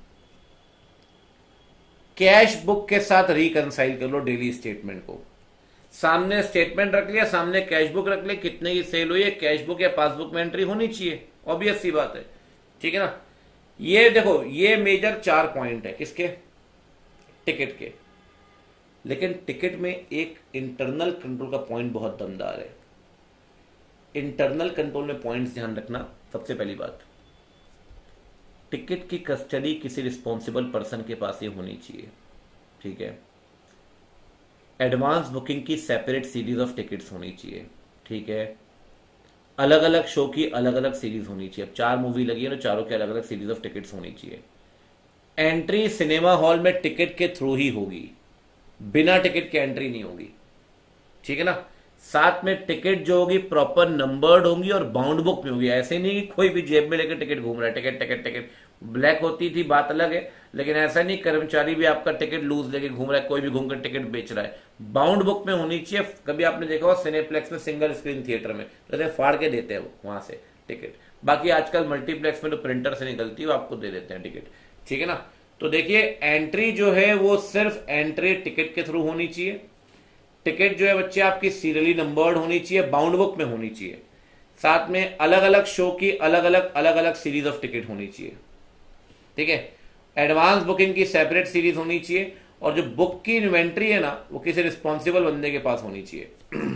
Speaker 1: कैश बुक के साथ रिकंसाइल कर लो डेली स्टेटमेंट को। सामने स्टेटमेंट रख लिया, सामने कैश बुक रख लिया, कितने की सेल हुई है, कैश बुक या पासबुक में एंट्री होनी चाहिए, ऑब्वियस सी बात है। ठीक है ना। ये देखो, ये मेजर 4 पॉइंट है किसके, टिकट के। लेकिन टिकट में एक इंटरनल कंट्रोल का पॉइंट बहुत दमदार है। इंटरनल कंट्रोल में पॉइंट्स ध्यान रखना। सबसे पहली बात, टिकट की कस्टडी किसी रिस्पॉन्सिबल पर्सन के पास ही होनी चाहिए। ठीक है। एडवांस बुकिंग की सेपरेट सीरीज ऑफ टिकट्स होनी चाहिए। ठीक है। अलग अलग शो की अलग अलग सीरीज होनी चाहिए। अब 4 मूवी लगी है तो चारों की अलग अलग सीरीज ऑफ टिकट्स होनी चाहिए। एंट्री सिनेमा हॉल में टिकट के थ्रू ही होगी, बिना टिकट के एंट्री नहीं होगी। ठीक है ना। साथ में टिकट जो होगी प्रॉपर नंबर्ड होंगी और बाउंड बुक में होगी। ऐसे नहीं कि कोई भी जेब में लेकर टिकट घूम रहा है, टिकट टिकट टिकट। ब्लैक होती थी बात अलग है, लेकिन ऐसा नहीं कर्मचारी भी आपका टिकट लूज लेके घूम रहा है, कोई भी घूमकर टिकट बेच रहा है। बाउंड बुक में होनी चाहिए। कभी आपने देखा हो सिनेप्लेक्स में सिंगल स्क्रीन थिएटर में तो फाड़ के देते हैं वो वहां से टिकट। बाकी आजकल मल्टीप्लेक्स में तो प्रिंटर से निकलती है, वो आपको दे देते हैं टिकट। ठीक है ना। तो देखिए एंट्री जो है वो सिर्फ एंट्री टिकट के थ्रू होनी चाहिए। टिकट जो है बच्चे आपकी सीरियली नंबर्ड होनी चाहिए, बाउंड बुक में होनी चाहिए। साथ में अलग अलग शो की अलग अलग सीरीज ऑफ टिकट होनी चाहिए। ठीक है, एडवांस बुकिंग की सेपरेट सीरीज होनी चाहिए, और जो बुक की इन्वेंट्री है ना वो किसी रिस्पॉन्सिबल बंदे के पास होनी चाहिए।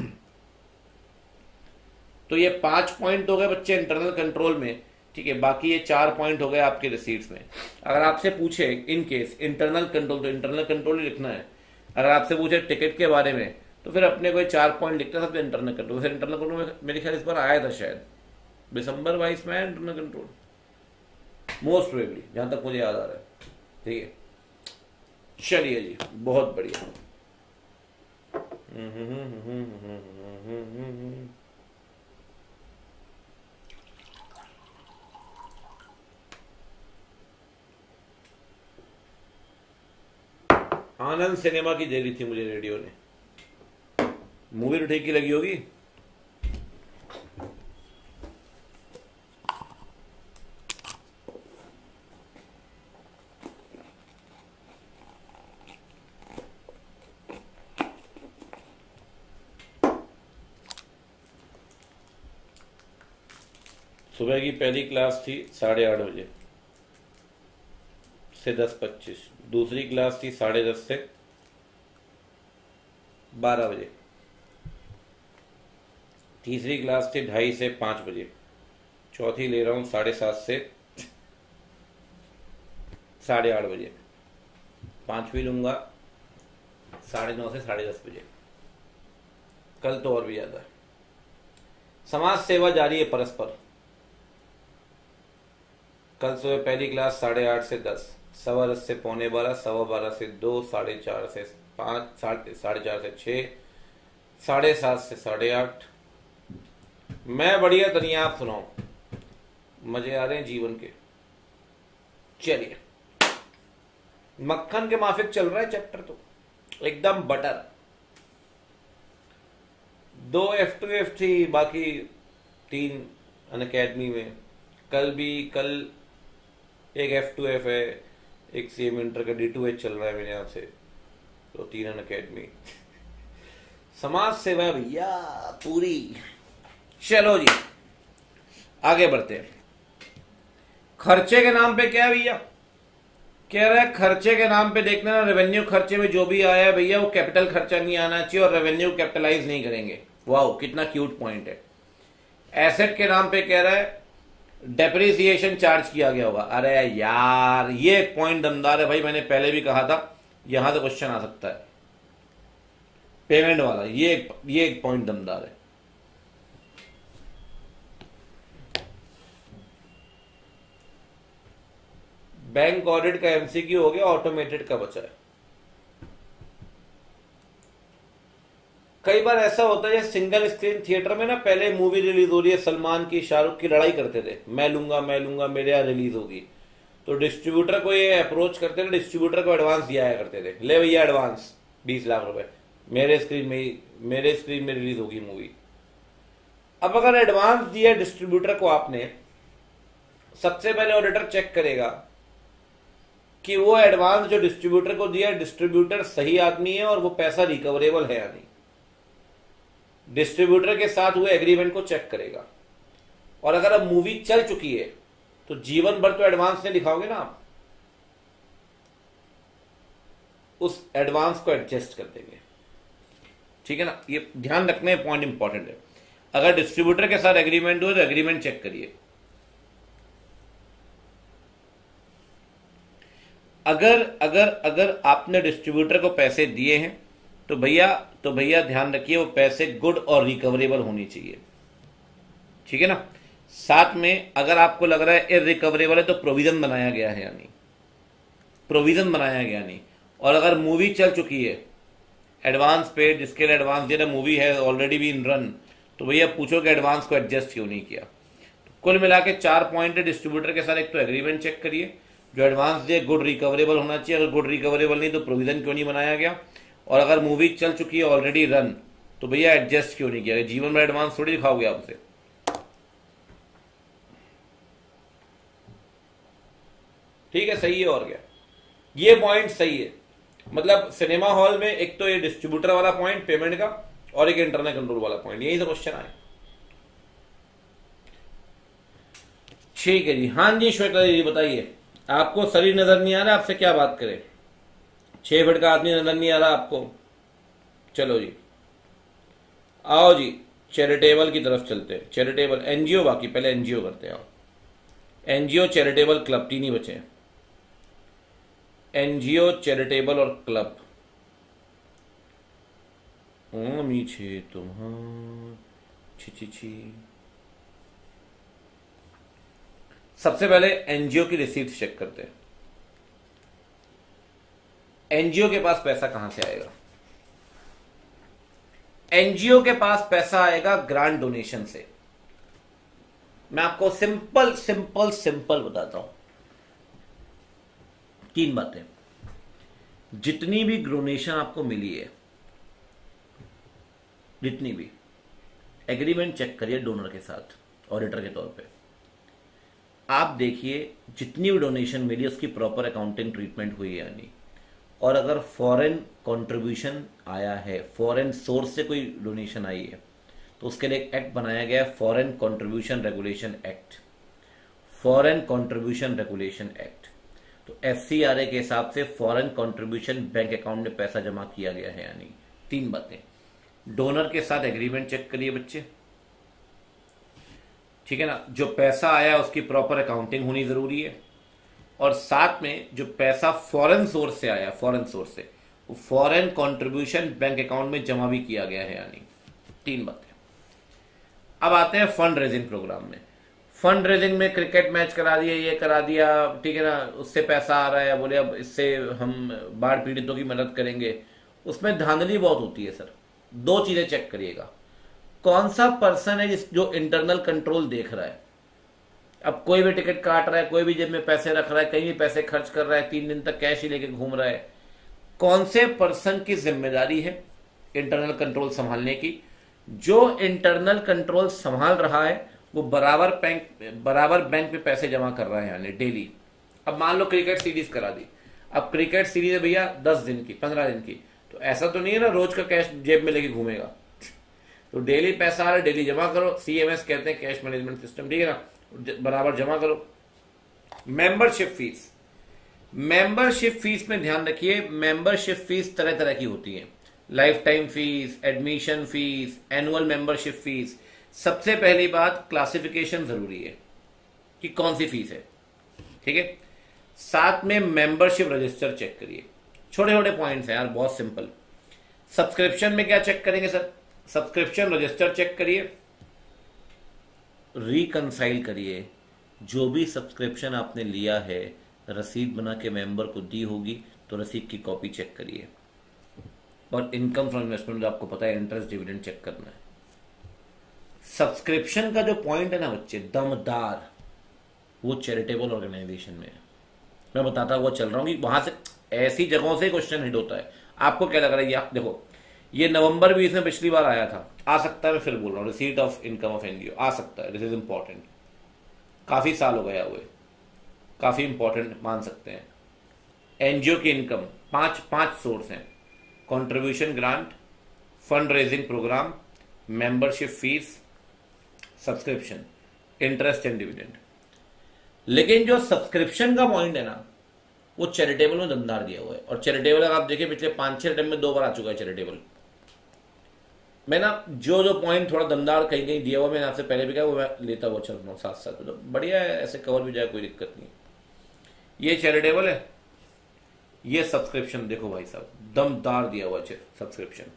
Speaker 1: तो ये 5 पॉइंट हो गए बच्चे इंटरनल कंट्रोल में। ठीक है, बाकी ये 4 पॉइंट हो गए आपके रिसीट्स में। अगर आपसे पूछे इन केस इंटरनल कंट्रोल, तो इंटरनल कंट्रोल ही लिखना है। अगर आपसे पूछे टिकट के बारे में तो फिर अपने कोई 4 पॉइंट लिखते हैं, इंटरनल कंट्रोल। फिर इंटरनल कंट्रोल में मेरे ख्याल इस बार आया था शायद दिसंबर 22 में इंटरनल कंट्रोल, मोस्ट प्रोबेबली, जहां तक मुझे याद आ रहा है। ठीक है, चलिए जी, बहुत बढ़िया। आनंद सिनेमा की दे दी थी मुझे रेडियो ने। मूवी तो ठीक ही लगी होगी। सुबह की पहली क्लास थी 8:30 बजे से 10:25। दूसरी क्लास थी 10:30 से 12 बजे। तीसरी क्लास थी 2:30 से 5 बजे। चौथी ले रहा हूँ 7:30 से 8:30 बजे। पांचवी लूंगा 9:30 से 10:30 बजे। कल तो और भी ज्यादा। समाज सेवा जारी है परस्पर। कल सुबह पहली क्लास 8:30 से 10, 10:15 से 11:15, 12:15 से 2, 4:30 से 5, 4:30 से 6, 7:30 से 8:30। मैं बढ़िया तनिया, आप सुनाओ, मजे आ रहे हैं जीवन के। चलिए, मक्खन के माफिक चल रहा है चैप्टर तो एकदम बटर। 2 F2 F3, बाकी 3 अनअकैडमी में। कल एक F2F है, एक CM इंटर का D2H चल रहा है मेरे यहाँ से, तो 3 अनअकैडमी। समाज सेवा भैया पूरी। चलो जी आगे बढ़ते हैं। खर्चे के नाम पे क्या है भैया, कह रहा है खर्चे के नाम पे देखना ना, रेवेन्यू खर्चे में जो भी आया है भैया वो कैपिटल खर्चा नहीं आना चाहिए, और रेवेन्यू कैपिटलाइज नहीं करेंगे। वाओ, कितना क्यूट पॉइंट है। एसेट के नाम पे कह रहा है डेप्रिसिएशन चार्ज किया गया होगा। अरे यार, ये एक पॉइंट दमदार है भाई, मैंने पहले भी कहा था यहां से क्वेश्चन आ सकता है पेमेंट वाला। ये एक पॉइंट दमदार है। बैंक ऑडिट का MCQ हो गया, ऑटोमेटेड का बचा है। कई बार ऐसा होता है सिंगल स्क्रीन थिएटर में ना, पहले मूवी रिलीज हो रही है, सलमान की शाहरुख की लड़ाई करते थे, मैं लूंगा मेरे यहाँ रिलीज होगी, तो डिस्ट्रीब्यूटर को ये अप्रोच करते थे, डिस्ट्रीब्यूटर को एडवांस दिया करते थे, ले भैया एडवांस 20 लाख रुपए, मेरे स्क्रीन में रिलीज होगी मूवी। अब अगर एडवांस दिया डिस्ट्रीब्यूटर को आपने, सबसे पहले ऑडिटर चेक करेगा कि वो एडवांस जो डिस्ट्रीब्यूटर को दिया, डिस्ट्रीब्यूटर सही आदमी है और वो पैसा रिकवरेबल है या नहीं। डिस्ट्रीब्यूटर के साथ हुए एग्रीमेंट को चेक करेगा, और अगर अब मूवी चल चुकी है तो जीवन भर तो एडवांस नहीं दिखाओगे ना आप, उस एडवांस को एडजस्ट कर देंगे। ठीक है ना, ये ध्यान रखने पॉइंट इंपॉर्टेंट है। अगर डिस्ट्रीब्यूटर के साथ एग्रीमेंट हो तो एग्रीमेंट चेक करिए। अगर आपने डिस्ट्रीब्यूटर को पैसे दिए हैं तो भैया ध्यान रखिए वो पैसे गुड और रिकवरेबल होनी चाहिए। ठीक है ना। साथ में अगर आपको लग रहा है इररिकवरेबल है तो प्रोविजन बनाया गया है या नहीं, प्रोविजन बनाया गया नहीं। और अगर मूवी चल चुकी है, एडवांस पे जिसके लिए एडवांस दिया, मूवी है ऑलरेडी भी इन रन, तो भैया पूछो कि एडवांस को एडजस्ट क्यों नहीं किया। कुल मिला के 4 पॉइंट है डिस्ट्रीब्यूटर के साथ। एक तो एग्रीमेंट चेक करिए, जो एडवांस दिए गुड रिकवरेबल होना चाहिए, अगर गुड रिकवरेबल नहीं तो प्रोविजन क्यों नहीं बनाया गया। और अगर मूवी चल चुकी है ऑलरेडी रन, तो भैया एडजस्ट क्यों नहीं किया। जीवन में एडवांस थोड़ी दिखाओगे आपसे। ठीक है, सही है। और क्या, ये पॉइंट सही है। मतलब सिनेमा हॉल में एक तो ये डिस्ट्रीब्यूटर वाला पॉइंट पेमेंट का, और एक इंटरनल कंट्रोल वाला पॉइंट, यही तो क्वेश्चन आए। ठीक है जी। हाँ जी श्वेता जी बताइए, आपको शरीर नजर नहीं आ रहा, आपसे क्या बात करें? 6 फीट का आदमी नजर नहीं आ रहा आपको? चलो जी आओ जी, चैरिटेबल की तरफ चलते हैं। चैरिटेबल एनजीओ, बाकी पहले एनजीओ करते हैं। आओ एनजीओ चैरिटेबल क्लब, 3 ही बचे हैं। एनजीओ चैरिटेबल और क्लब। मीछे तुम्हार छी छी छी। सबसे पहले एनजीओ की रिसीप्ट चेक करते हैं। एनजीओ के पास पैसा कहां से आएगा? एनजीओ के पास पैसा आएगा ग्रांट डोनेशन से। मैं आपको सिंपल सिंपल सिंपल बताता हूं। 3 बातें। जितनी भी डोनेशन आपको मिली है, जितनी भी, एग्रीमेंट चेक करिए डोनर के साथ ऑडिटर के तौर पे। आप देखिए जितनी भी डोनेशन मिली उसकी प्रॉपर अकाउंटिंग ट्रीटमेंट हुई है या नहीं। और अगर फॉरेन कंट्रीब्यूशन आया है, फॉरेन सोर्स से कोई डोनेशन आई है, तो उसके लिए एक एक्ट बनाया गया है, foreign contribution regulation act. Foreign contribution regulation act. तो एफसीआरए के हिसाब से फॉरेन कंट्रीब्यूशन बैंक अकाउंट में पैसा जमा किया गया है या नहीं। 3 बातें। डोनर के साथ एग्रीमेंट चेक करिए बच्चे, ठीक है ना। जो पैसा आया उसकी प्रॉपर अकाउंटिंग होनी जरूरी है। और साथ में जो पैसा फॉरेन सोर्स से आया, फॉरेन सोर्स से, वो फॉरेन कंट्रीब्यूशन बैंक अकाउंट में जमा भी किया गया है या नहीं। 3 बातें। अब आते हैं फंड रेजिंग प्रोग्राम में। फंड रेजिंग में क्रिकेट मैच करा दिया, ये करा दिया, ठीक है ना, उससे पैसा आ रहा है, बोले अब इससे हम बाढ़ पीड़ितों की मदद करेंगे। उसमें धांधली बहुत होती है सर। 2 चीजें चेक करिएगा। कौन सा पर्सन है जो इंटरनल कंट्रोल देख रहा है। अब कोई भी टिकट काट रहा है, कोई भी जेब में पैसे रख रहा है, कहीं भी पैसे खर्च कर रहा है, 3 दिन तक कैश ही लेके घूम रहा है, कौन से पर्सन की जिम्मेदारी है इंटरनल कंट्रोल संभालने की? जो इंटरनल कंट्रोल संभाल रहा है वो बराबर बैंक में पैसे जमा कर रहा है, यानी डेली। अब मान लो क्रिकेट सीरीज करा दी। अब क्रिकेट सीरीज है भैया 10 दिन की, 15 दिन की, तो ऐसा तो नहीं है ना रोज का कैश जेब में लेके घूमेगा। तो डेली पैसा आ रहा है, डेली जमा करो। सीएमएस कहते हैं कैश मैनेजमेंट सिस्टम, ठीक है ना, बराबर जमा करो। Membership fees. मेंबरशिप फीस में ध्यान रखिए, मेंबरशिप फीस तरह तरह की होती है। Life time fees, admission fees, annual membership fees. सबसे पहली बात, क्लासिफिकेशन जरूरी है कि कौन सी फीस है, ठीक है। साथ में मेंबरशिप रजिस्टर चेक करिए। छोटे छोटे पॉइंट्स हैं यार, बहुत सिंपल। सब्सक्रिप्शन में क्या चेक करेंगे सर? सब्सक्रिप्शन रजिस्टर चेक करिए, रिकंसाइल करिए। जो भी सब्सक्रिप्शन आपने लिया है रसीद बना के मेंबर को दी होगी, तो रसीद की कॉपी चेक करिए। और इनकम फ्रॉम इन्वेस्टमेंट आपको पता है, इंटरेस्ट डिविडेंड चेक करना है। सब्सक्रिप्शन का जो पॉइंट है ना बच्चे, दमदार, वो चैरिटेबल ऑर्गेनाइजेशन में है। मैं बताता हुआ चल रहा हूं कि वहां से ऐसी जगहों से क्वेश्चन हिट होता है। आपको क्या लग रहा है? आप देखो, ये नवंबर 20 में पिछली बार आया था, आ सकता है, मैं फिर बोल रहा हूँ, receipt of income of NGO आ सकता है। दिस इज इंपॉर्टेंट, काफी साल हो गया हुए, काफी इंपॉर्टेंट मान सकते हैं। एनजीओ की इनकम पांच सोर्स हैं: contribution grant, fund raising programme, membership fees, subscription, interest and dividend. लेकिन जो सब्सक्रिप्शन का पॉइंट है ना, वो चैरिटेबल में दमदार दिया हुआ है। और चैरिटेबल अगर आप देखिए पिछले 5-6 टाइम में 2 बार आ चुका है चैरिटेबल। मैं ना जो पॉइंट थोड़ा दमदार कहीं कहीं दिया हुआ, मैंने आपसे पहले भी कहा, वो मैं लेता हुआ चल रहा हूँ साथ साथ। तो बढ़िया है, ऐसे कवर भी जाए, कोई दिक्कत नहीं। ये चैरिटेबल है, ये सब्सक्रिप्शन देखो भाई साहब, दमदार दिया हुआ है सब्सक्रिप्शन।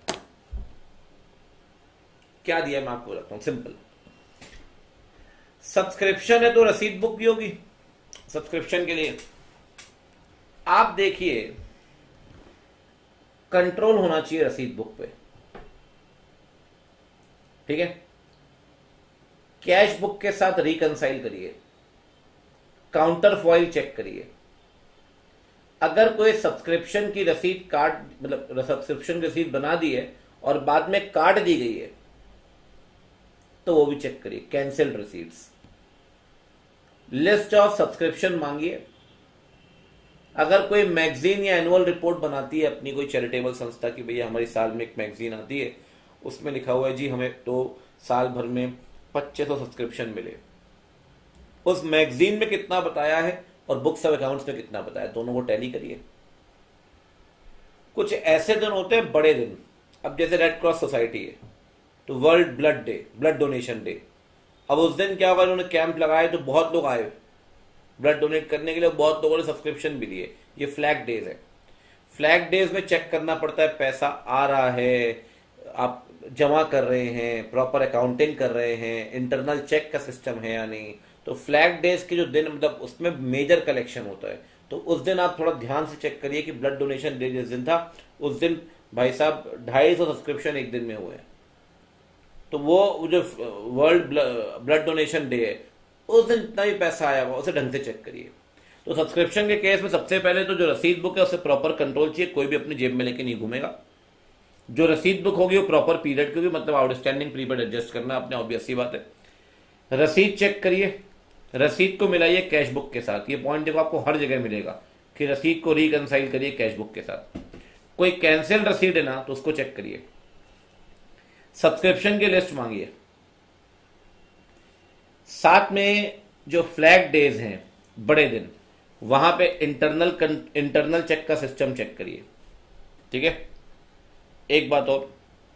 Speaker 1: क्या दिया मैं आपको बताता हूं, सिंपल। सब्सक्रिप्शन है तो रसीद बुक भी होगी सब्सक्रिप्शन के लिए। आप देखिए, कंट्रोल होना चाहिए रसीद बुक पे, ठीक है। कैश बुक के साथ रिकंसाइल करिए, काउंटर फॉइल चेक करिए। अगर कोई सब्सक्रिप्शन की रसीद मतलब सब्सक्रिप्शन की रसीद बना दी है और बाद में काट दी गई है, तो वो भी चेक करिए, cancelled receipts. List of subscription मांगिए। अगर कोई मैगजीन या एनुअल रिपोर्ट बनाती है अपनी कोई चैरिटेबल संस्था की, भैया हमारी साल में एक मैगजीन आती है, उसमें लिखा हुआ है जी हमें तो साल भर में 2500 सब्सक्रिप्शन मिले, उस मैगजीन में कितना बताया है और बुक्स ऑफ अकाउंट्स में कितना बताया, दोनों को टैली करिए। कुछ ऐसे दिन होते हैं बड़े दिन, अब जैसे रेड क्रॉस सोसाइटी है तो world blood day, blood donation day, अब उस दिन क्या हुआ, उन्होंने कैंप लगाए तो बहुत लोग आए ब्लड डोनेट करने के लिए, बहुत लोगों ने सब्सक्रिप्शन भी लिए। ये फ्लैग डेज है, फ्लैग डेज में चेक करना पड़ता है पैसा आ रहा है, आप जमा कर रहे हैं, प्रॉपर अकाउंटिंग कर रहे हैं, इंटरनल चेक का सिस्टम है या नहीं। तो फ्लैग डेज के जो दिन मतलब उसमें मेजर कलेक्शन होता है, तो उस दिन आप थोड़ा ध्यान से चेक करिए कि ब्लड डोनेशन डे जिस दिन था उस दिन भाई साहब 250 सब्सक्रिप्शन एक दिन में हुए हैं, तो वो जो वर्ल्ड ब्लड डोनेशन डे है उस दिन जितना भी पैसा आया हुआ उसे ढंग से चेक करिए। तो सब्सक्रिप्शन के केस में सबसे पहले तो जो रसीद बुक है उसे प्रॉपर कंट्रोल चाहिए, कोई भी अपनी जेब में लेके नहीं घूमेगा। जो रसीद बुक होगी वो प्रॉपर पीरियड की होगी, मतलब आउटस्टैंडिंग प्रीपेड एडजस्ट करना अपने ऑब्वियस सी बात है। रसीद चेक करिए, रसीद को मिलाइए कैश बुक के साथ, ये पॉइंट देखो आपको हर जगह मिलेगा कि रसीद को रिकंसाइल करिए कैश बुक के साथ। कोई कैंसिल रसीद है ना तो उसको चेक करिए। सब्सक्रिप्शन की लिस्ट मांगिए, साथ में जो फ्लैग डेज हैं बड़े दिन वहां पे इंटरनल चेक का सिस्टम चेक करिए, ठीक है। एक बात और,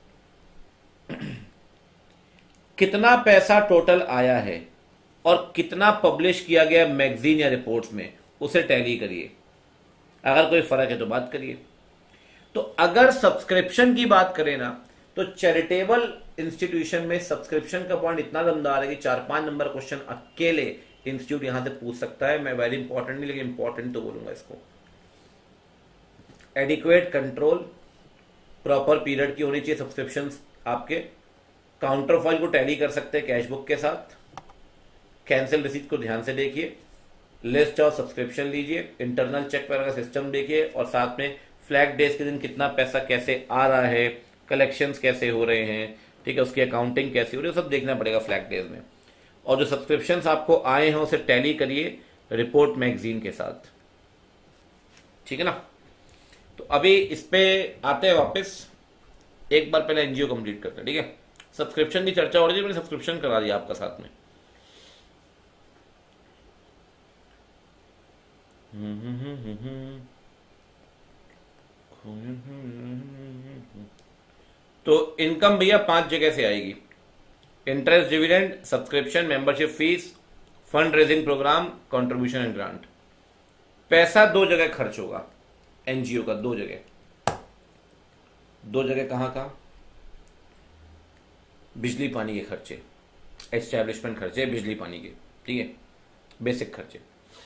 Speaker 1: कितना पैसा टोटल आया है और कितना पब्लिश किया गया मैगजीन या रिपोर्ट्स में उसे टैली करिए, अगर कोई फर्क है तो बात करिए। तो अगर सब्सक्रिप्शन की बात करें ना तो चैरिटेबल इंस्टीट्यूशन में सब्सक्रिप्शन का पॉइंट इतना दमदार है कि 4-5 नंबर क्वेश्चन अकेले इंस्टीट्यूट यहां से पूछ सकता है। मैं वेरी इंपॉर्टेंट नहीं लेकिन इंपॉर्टेंट तो बोलूंगा इसको। एडिक्वेट कंट्रोल, प्रॉपर पीरियड की होनी चाहिए सब्सक्रिप्शन आपके, काउंटर फॉइल को टैली कर सकते हैं कैश बुक के साथ, कैंसिल रिसीट को ध्यान से देखिए, लिस्ट ऑफ सब्सक्रिप्शन लीजिए, इंटरनल चेक वगैरह का सिस्टम देखिए, और साथ में फ्लैग डेज के दिन कितना पैसा कैसे आ रहा है, कलेक्शंस कैसे हो रहे हैं, ठीक है, उसकी अकाउंटिंग कैसी हो रही है, सब देखना पड़ेगा फ्लैग डेज में। और जो सब्सक्रिप्शंस आपको आए हैं उसे टैली करिए रिपोर्ट मैगजीन के साथ, ठीक है ना। तो अभी इस पे आते हैं वापस, एक बार पहले एनजीओ कंप्लीट करते हैं, ठीक है। सब्सक्रिप्शन की चर्चा हो रही थी, मैंने सब्सक्रिप्शन करा दिया आपका साथ में। तो इनकम भैया 5 जगह से आएगी, interest, dividend, subscription, membership fees, fund raising programme, contribution and grant. पैसा 2 जगह खर्च होगा एनजीओ का, 2 जगह। 2 जगह कहां का? बिजली पानी के खर्चे, एस्टैब्लिशमेंट खर्चे बिजली पानी के, ठीक है, बेसिक खर्चे।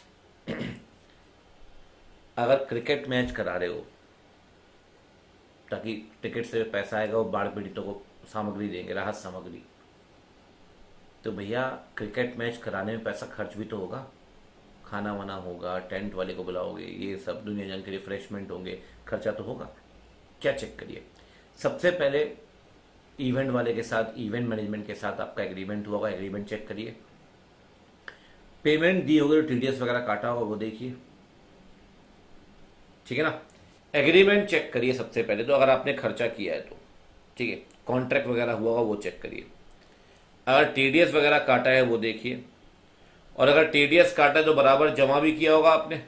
Speaker 1: अगर क्रिकेट मैच करा रहे हो ताकि टिकट से पैसा आएगा, वो बाढ़ पीड़ितों को सामग्री देंगे, राहत सामग्री, तो भैया क्रिकेट मैच कराने में पैसा खर्च भी तो होगा, खाना वाना होगा, टेंट वाले को बुलाओगे, ये सब दुनिया जन के रिफ्रेशमेंट होंगे, खर्चा तो होगा। क्या चेक करिए, सबसे पहले इवेंट वाले के साथ, इवेंट मैनेजमेंट के साथ आपका एग्रीमेंट हुआ होगा, एग्रीमेंट चेक करिए। पेमेंट दी होगी तो टीडीएस वगैरह काटा होगा वो देखिए, ठीक है ना। एग्रीमेंट चेक करिए सबसे पहले तो, अगर आपने खर्चा किया है तो, ठीक है। कॉन्ट्रैक्ट वगैरह हुआ होगा वो चेक करिए। अगर टीडीएस वगैरह काटा है वो देखिए, और अगर टीडीएस काटा है तो बराबर जमा भी किया होगा आपने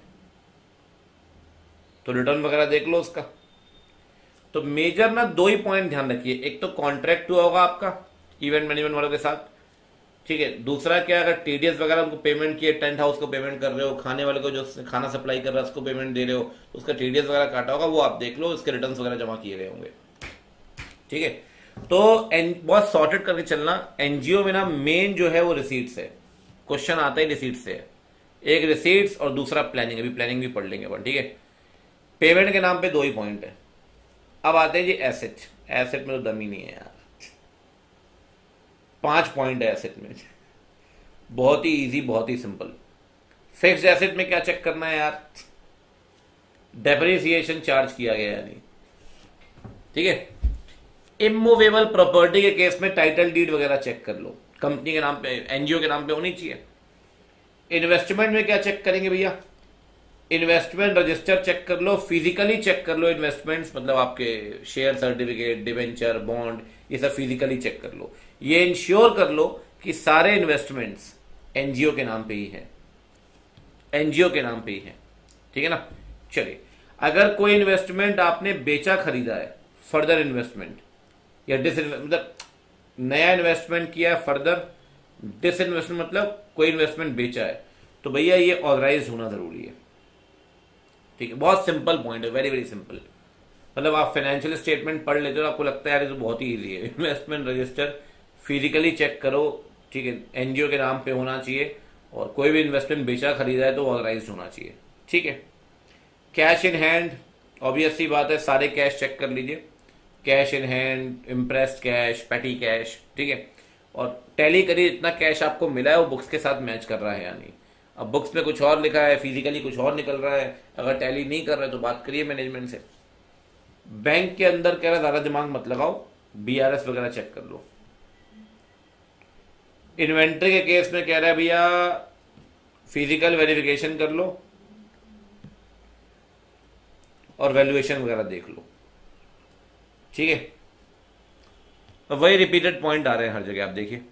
Speaker 1: तो रिटर्न वगैरह देख लो उसका। तो मेजर ना 2 ही पॉइंट ध्यान रखिए, एक तो कॉन्ट्रैक्ट हुआ होगा आपका इवेंट मैनेजमेंट वालों के साथ, ठीक है। दूसरा क्या, अगर टीडीएस वगैरह उनको पेमेंट किए, टेंट हाउस को पेमेंट कर रहे हो, खाने वाले को जो खाना सप्लाई कर रहा है उसको पेमेंट दे रहे हो, तो उसका टीडीएस वगैरह काटा होगा वो आप देख लो, उसके रिटर्न्स वगैरह जमा किए गए होंगे, ठीक है। तो बहुत सॉर्टेड करके चलना। एनजीओ में ना मेन जो है वो रिसीट्स है, क्वेश्चन आता ही रिसीट्स से है, एक रिसीट्स और दूसरा प्लानिंग, अभी प्लानिंग भी पढ़ लेंगे अपन, ठीक है। पेमेंट के नाम पे 2 ही पॉइंट है। अब आते हैं जी एसेट, एसेट में तो दम ही नहीं है यार, 5 पॉइंट है एसेट में, बहुत ही इजी, बहुत ही सिंपल। फिक्स्ड एसेट में क्या चेक करना है यार, डेप्रिसिएशन चार्ज किया गया या नहीं, ठीक है। इमूवेबल प्रॉपर्टी के केस में टाइटल डीड वगैरह चेक कर लो, कंपनी के नाम पे, एनजीओ के नाम पे होनी चाहिए। इन्वेस्टमेंट में क्या चेक करेंगे भैया, इन्वेस्टमेंट रजिस्टर चेक कर लो, फिजिकली चेक कर लो इन्वेस्टमेंट्स, मतलब आपके शेयर सर्टिफिकेट, डिवेंचर, बॉन्ड, ये सब फिजिकली चेक कर लो। ये इंश्योर कर लो कि सारे इन्वेस्टमेंट्स एनजीओ के नाम पे ही है, एनजीओ के नाम पे ही है, ठीक है ना। चलिए, अगर कोई इन्वेस्टमेंट आपने बेचा खरीदा है, फर्दर इन्वेस्टमेंट या मतलब नया इन्वेस्टमेंट किया है, फर्दर डिसइन्वेस्टमेंट मतलब कोई इन्वेस्टमेंट बेचा है, तो भैया ये ऑथराइज होना जरूरी है, ठीक है। बहुत सिंपल पॉइंट है, वेरी वेरी सिंपल। मतलब आप फाइनेंशियल स्टेटमेंट पढ़ लेते हो, आपको लगता है यार ये तो बहुत ही इजी है। इन्वेस्टमेंट रजिस्टर फिजिकली चेक करो, ठीक है, एनजीओ के नाम पे होना चाहिए, और कोई भी इन्वेस्टमेंट बेचा खरीदा है तो ऑथराइज होना चाहिए, ठीक है। कैश इन हैंड, ऑब्वियस सी बात है, सारे कैश चेक कर लीजिए, cash in hand, imprest cash, petty cash, ठीक है। और टैली करिए इतना कैश आपको मिला है वो बुक्स के साथ मैच कर रहा है या नहीं। अब बुक्स में कुछ और लिखा है, फिजिकली कुछ और निकल रहा है, अगर टैली नहीं कर रहा है तो बात करिए मैनेजमेंट से। बैंक के अंदर कह रहा है ज्यादा दिमाग मत लगाओ, बीआरएस वगैरह चेक कर लो। इन्वेंट्री के केस में कह रहा है भैया फिजिकल वेरिफिकेशन कर लो और वैल्यूएशन वगैरह देख लो, ठीक है। तो वही रिपीटेड पॉइंट आ रहे हैं हर जगह, आप देखिए।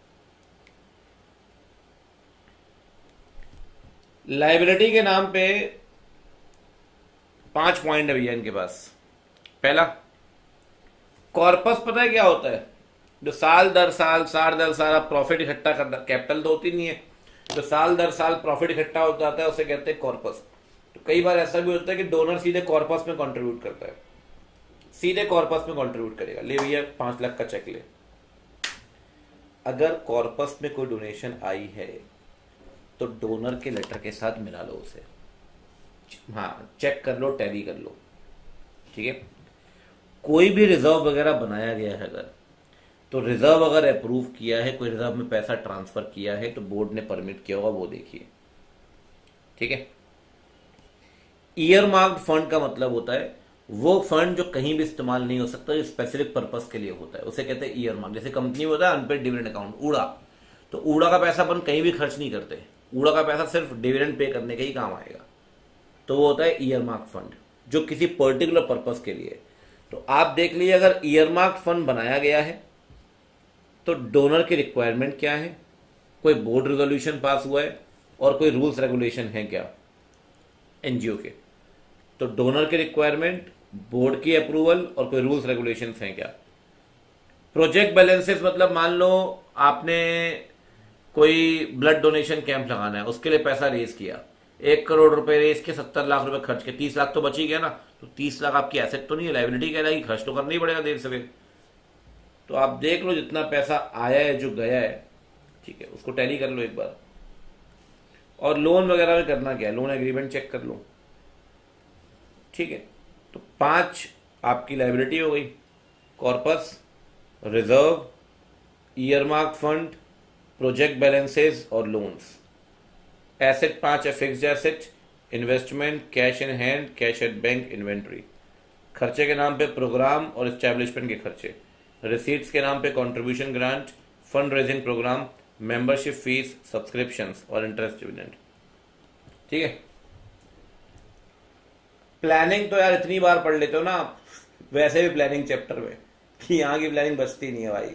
Speaker 1: लाइबिलिटी के नाम पे 5 पॉइंट है भैया इनके पास। पहला, कॉर्पस पता है क्या होता है? जो साल दर साल आप प्रॉफिट इकट्ठा करना, कैपिटल तो होती नहीं है, जो साल दर साल प्रॉफिट इकट्ठा होता जाता है उसे कहते हैं कॉर्पस। तो कई बार ऐसा भी होता है कि डोनर सीधे कॉर्पस में कंट्रीब्यूट करता है, सीधे कॉर्पस में कंट्रीब्यूट करेगा। ले भैया 5 लाख का चेक ले। अगर कॉर्पस में कोई डोनेशन आई है तो डोनर के लेटर के साथ मिला लो उसे, हाँ चेक कर लो, टैली कर लो, ठीक है। कोई भी रिजर्व वगैरह बनाया गया है अगर, तो रिजर्व अगर अप्रूव किया है, कोई रिजर्व में पैसा ट्रांसफर किया है तो बोर्ड ने परमिट किया होगा, वो देखिए, ठीक है। ईयर मार्क्ड फंड का मतलब होता है वो फंड जो कहीं भी इस्तेमाल नहीं हो सकता, जो स्पेसिफिक पर्पस के लिए होता है, उसे कहते हैं ईयर मार्क। जैसे कंपनी में होता है अनपेड डिविडेंड अकाउंट, ऊड़ा, तो ऊड़ा का पैसा अपन कहीं भी खर्च नहीं करते, ऊड़ा का पैसा सिर्फ डिविडेंड पे करने के ही काम आएगा, तो वो होता है ईयर मार्क फंड, जो किसी पर्टिकुलर पर्पस के लिए। तो आप देख लीजिए, अगर ईयर मार्क फंड बनाया गया है तो डोनर की रिक्वायरमेंट क्या है, कोई बोर्ड रेजोल्यूशन पास हुआ है, और कोई रूल्स रेगुलेशन है क्या एनजीओ के। तो डोनर की रिक्वायरमेंट, बोर्ड की अप्रूवल, और कोई रूल्स रेगुलेशंस हैं क्या। प्रोजेक्ट बैलेंसेस मतलब मान लो आपने कोई ब्लड डोनेशन कैंप लगाना है, उसके लिए पैसा रेज किया, 1 करोड़ रुपए रेज के 70 लाख रुपए खर्च के, 30 लाख तो बच ही गया ना। तो 30 लाख आपकी एसेट तो नहीं है, लाइबिलिटी कहलाएगी, खर्च तो करना ही पड़ेगा देर सवेर। तो आप देख लो जितना पैसा आया है, जो गया है, ठीक है, उसको टैली कर लो एक बार। और लोन वगैरह में करना क्या है, लोन एग्रीमेंट चेक कर लो, ठीक है। तो 5 आपकी लाइबिलिटी हो गई, corpus, reserve, earmark fund, project balances और लोन्स। एसेट 5 है, fixed asset, investment, cash in hand, cash at bank, inventory. खर्चे के नाम पे प्रोग्राम और एस्टेब्लिशमेंट के खर्चे, रिसीट्स के नाम पे contribution grant, fund raising programme, membership fees, subscriptions और इंटरेस्ट डिविडेंड, ठीक है। प्लानिंग तो यार इतनी बार पढ़ लेते हो ना आप, वैसे भी प्लानिंग चैप्टर में, कि यहां की प्लानिंग बचती नहीं है भाई।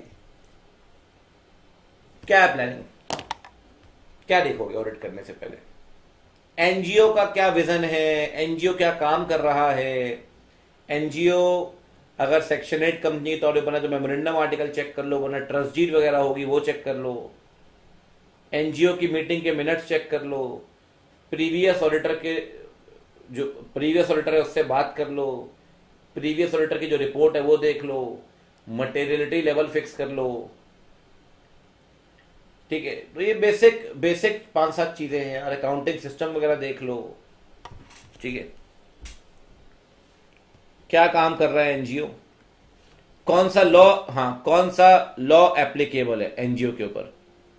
Speaker 1: क्या है प्लानिंग, क्या देखोगे ऑडिट करने से पहले? एनजीओ का क्या विजन है, एनजीओ क्या काम कर रहा है। एनजीओ अगर सेक्शन 8 कंपनी के तौर पर बना तो मेमोरेंडम आर्टिकल चेक कर लो, वरना ट्रस्ट डीड वगैरह होगी वो चेक कर लो। एनजीओ की मीटिंग के मिनट्स चेक कर लो, प्रीवियस ऑडिटर के जो प्रीवियस ऑडिटर है उससे बात कर लो, प्रीवियस ऑडिटर की जो रिपोर्ट है वो देख लो, मटेरियलिटी लेवल फिक्स कर लो, ठीक है। तो ये बेसिक 5-7 चीजें हैं यार। अकाउंटिंग सिस्टम वगैरह देख लो, ठीक है, क्या काम कर रहा है एनजीओ, कौन सा लॉ, हाँ कौन सा लॉ एप्लीकेबल है एनजीओ के ऊपर।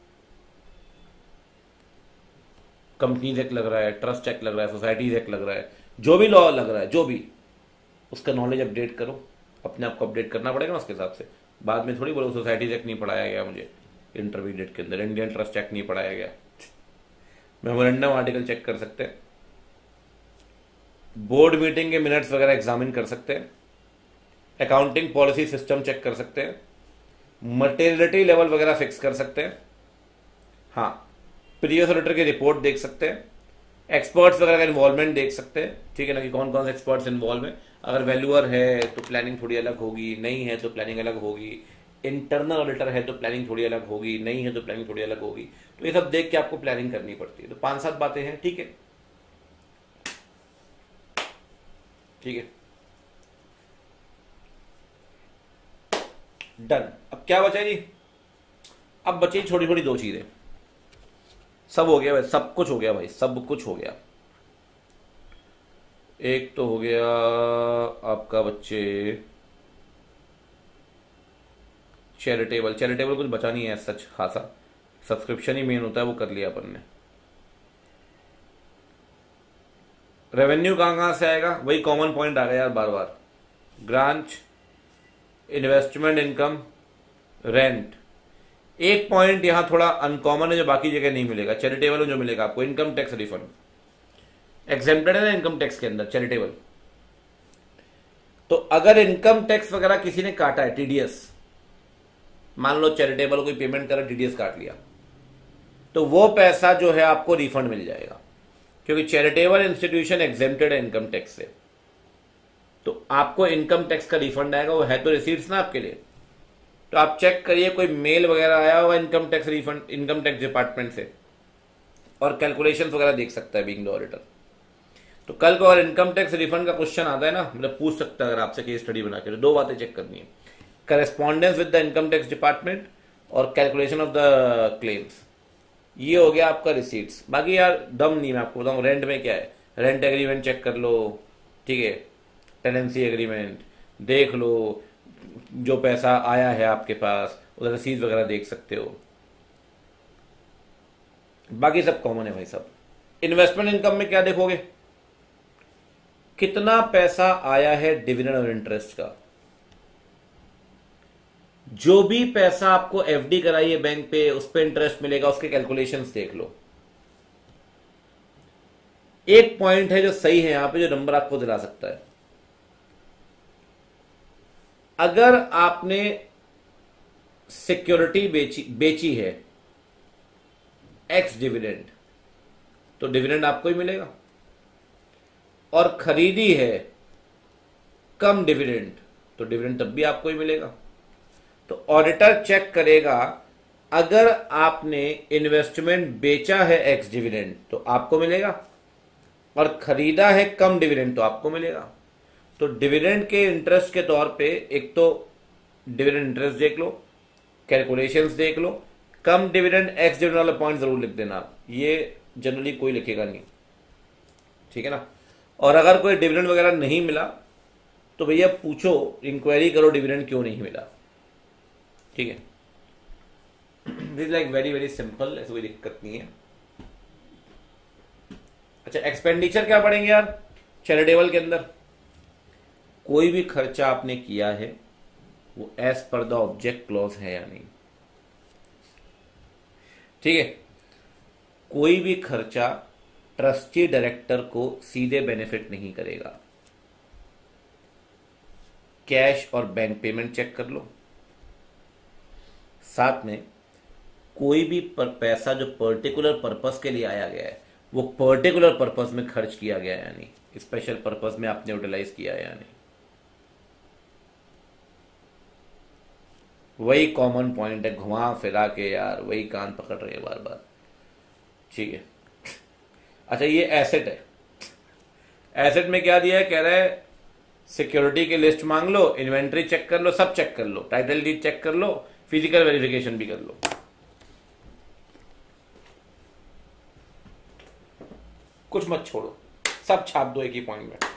Speaker 1: कंपनीज एक्ट लग रहा है, ट्रस्ट एक्ट लग रहा है, सोसाइटीज एक्ट लग रहा है, जो भी लॉ लग रहा है, जो भी, उसका नॉलेज अपडेट करो, अपने आप को अपडेट करना पड़ेगा ना उसके हिसाब से। बाद में थोड़ी बोलो सोसाइटीज एक्ट नहीं पढ़ाया गया मुझे इंटरमीडिएट के अंदर, इंडियन ट्रस्ट एक्ट नहीं पढ़ाया गया। मेमोरेंडम आर्टिकल चेक कर सकते हैं, बोर्ड मीटिंग के मिनट्स वगैरह एग्जामिन कर सकते हैं, अकाउंटिंग पॉलिसी सिस्टम चेक कर सकते हैं, मटेरियलिटी लेवल वगैरह फिक्स कर सकते हैं, हाँ प्रीवियस ऑडिटर की रिपोर्ट देख सकते हैं, एक्सपर्ट्स वगैरह का इन्वॉल्वमेंट देख सकते हैं, ठीक है ना, कि कौन कौन से एक्सपर्ट्स इन्वॉल्व हैं। अगर वैल्यूअर है तो प्लानिंग थोड़ी अलग होगी, नहीं है तो प्लानिंग अलग होगी, इंटरनल ऑडिटर है तो प्लानिंग थोड़ी अलग होगी, नहीं है तो प्लानिंग थोड़ी अलग होगी। तो ये सब देख के आपको प्लानिंग करनी पड़ती है। तो 5-7 बातें हैं, ठीक है, ठीक है, डन। अब क्या बचा जी? अब बची छोटी छोटी 2 चीजें। सब हो गया भाई, सब कुछ हो गया भाई, सब कुछ हो गया। एक तो हो गया आपका बच्चे चैरिटेबल। चैरिटेबल कुछ बचा नहीं है सच खासा, सब्सक्रिप्शन ही मेन होता है, वो कर लिया अपन ने। रेवेन्यू कहाँ कहाँ से आएगा? वही कॉमन पॉइंट आ गया यार बार बार, ग्रांट, इन्वेस्टमेंट इनकम, रेंट। एक पॉइंट यहां थोड़ा अनकॉमन है जो बाकी जगह नहीं मिलेगा, चैरिटेबल में जो मिलेगा आपको इनकम टैक्स रिफंड। एग्जेम्प्टेड है ना इनकम टैक्स के अंदर चैरिटेबल। तो अगर इनकम टैक्स वगैरह किसी ने काटा है, टीडीएस, मान लो चैरिटेबल कोई पेमेंट करा, टीडीएस काट लिया, तो वो पैसा जो है आपको रिफंड मिल जाएगा, क्योंकि चैरिटेबल इंस्टीट्यूशन एग्जेम्प्टेड है इनकम टैक्स से। तो आपको इनकम टैक्स का रिफंड आएगा, वो है तो रिसीट्स ना आपके लिए। तो आप चेक करिए कोई मेल वगैरह आया होगा income tax refund, income tax department से, और कैलकुलेशंस वगैरह देख सकता है बीइंग द ऑडिटर। तो कल को अगर इनकम टैक्स रिफंड का क्वेश्चन आता है ना, मतलब पूछ सकता है अगर आपसे केस स्टडी बना के, तो 2 बातें चेक करनी है, correspondence with the income tax department और कैलकुलेशन ऑफ द क्लेम्स। ये हो गया आपका रिसीट्स। बाकी यार दम नहीं, मैं आपको बताऊं रेंट में क्या है, रेंट एग्रीमेंट चेक कर लो, ठीक है, टेनेंसी एग्रीमेंट देख लो, जो पैसा आया है आपके पास उधर रसीद वगैरह देख सकते हो। बाकी सब कॉमन है भाई सब। इन्वेस्टमेंट इनकम में क्या देखोगे? कितना पैसा आया है डिविडेंड और इंटरेस्ट का। जो भी पैसा आपको एफडी कराई है बैंक पे, उस पे इंटरेस्ट मिलेगा, उसके कैलकुलेशंस देख लो। एक पॉइंट है जो सही है यहां पे, जो नंबर आपको दिला सकता है। अगर आपने सिक्योरिटी बेची है एक्स डिविडेंड, तो डिविडेंड आपको ही मिलेगा, और खरीदी है कम डिविडेंड, तो डिविडेंड तब भी आपको ही मिलेगा। तो ऑडिटर चेक करेगा, अगर आपने इन्वेस्टमेंट बेचा है एक्स डिविडेंड तो आपको मिलेगा, और खरीदा है कम डिविडेंड तो आपको मिलेगा। तो डिविडेंड के इंटरेस्ट के तौर पे एक तो डिविडेंड इंटरेस्ट देख लो, कैलकुलेशंस देख लो, कम डिविडेंड एक्स डिविडेंड वाला पॉइंट जरूर लिख देना आप, ये जनरली कोई लिखेगा नहीं, ठीक है ना। और अगर कोई डिविडेंड वगैरह नहीं मिला तो भैया पूछो, इंक्वायरी करो डिविडेंड क्यों नहीं मिला, ठीक है। This like very very simple, ऐसी कोई दिक्कत नहीं है। अच्छा एक्सपेंडिचर क्या पड़ेंगे यार चैरिटेबल के अंदर? कोई भी खर्चा आपने किया है वो as per the object clause है या नहीं, ठीक है। कोई भी खर्चा ट्रस्टी डायरेक्टर को सीधे बेनिफिट नहीं करेगा। कैश और बैंक पेमेंट चेक कर लो। साथ में कोई भी पैसा जो पर्टिकुलर पर्पस के लिए आया गया है, वो पर्टिकुलर पर्पस में खर्च किया गया है या नहीं, स्पेशल पर्पस में आपने यूटिलाइज किया है या नहीं। वही कॉमन पॉइंट है, घुमा फिरा के यार वही कान पकड़ रहे हैं बार बार, ठीक है। अच्छा ये एसेट है, एसेट में क्या दिया है, कह रहा है सिक्योरिटी की लिस्ट मांग लो, इन्वेंट्री चेक कर लो, सब चेक कर लो, टाइटल डीड चेक कर लो, फिजिकल वेरिफिकेशन भी कर लो। कुछ मत छोड़ो, सब छाप दो एक ही पॉइंट में।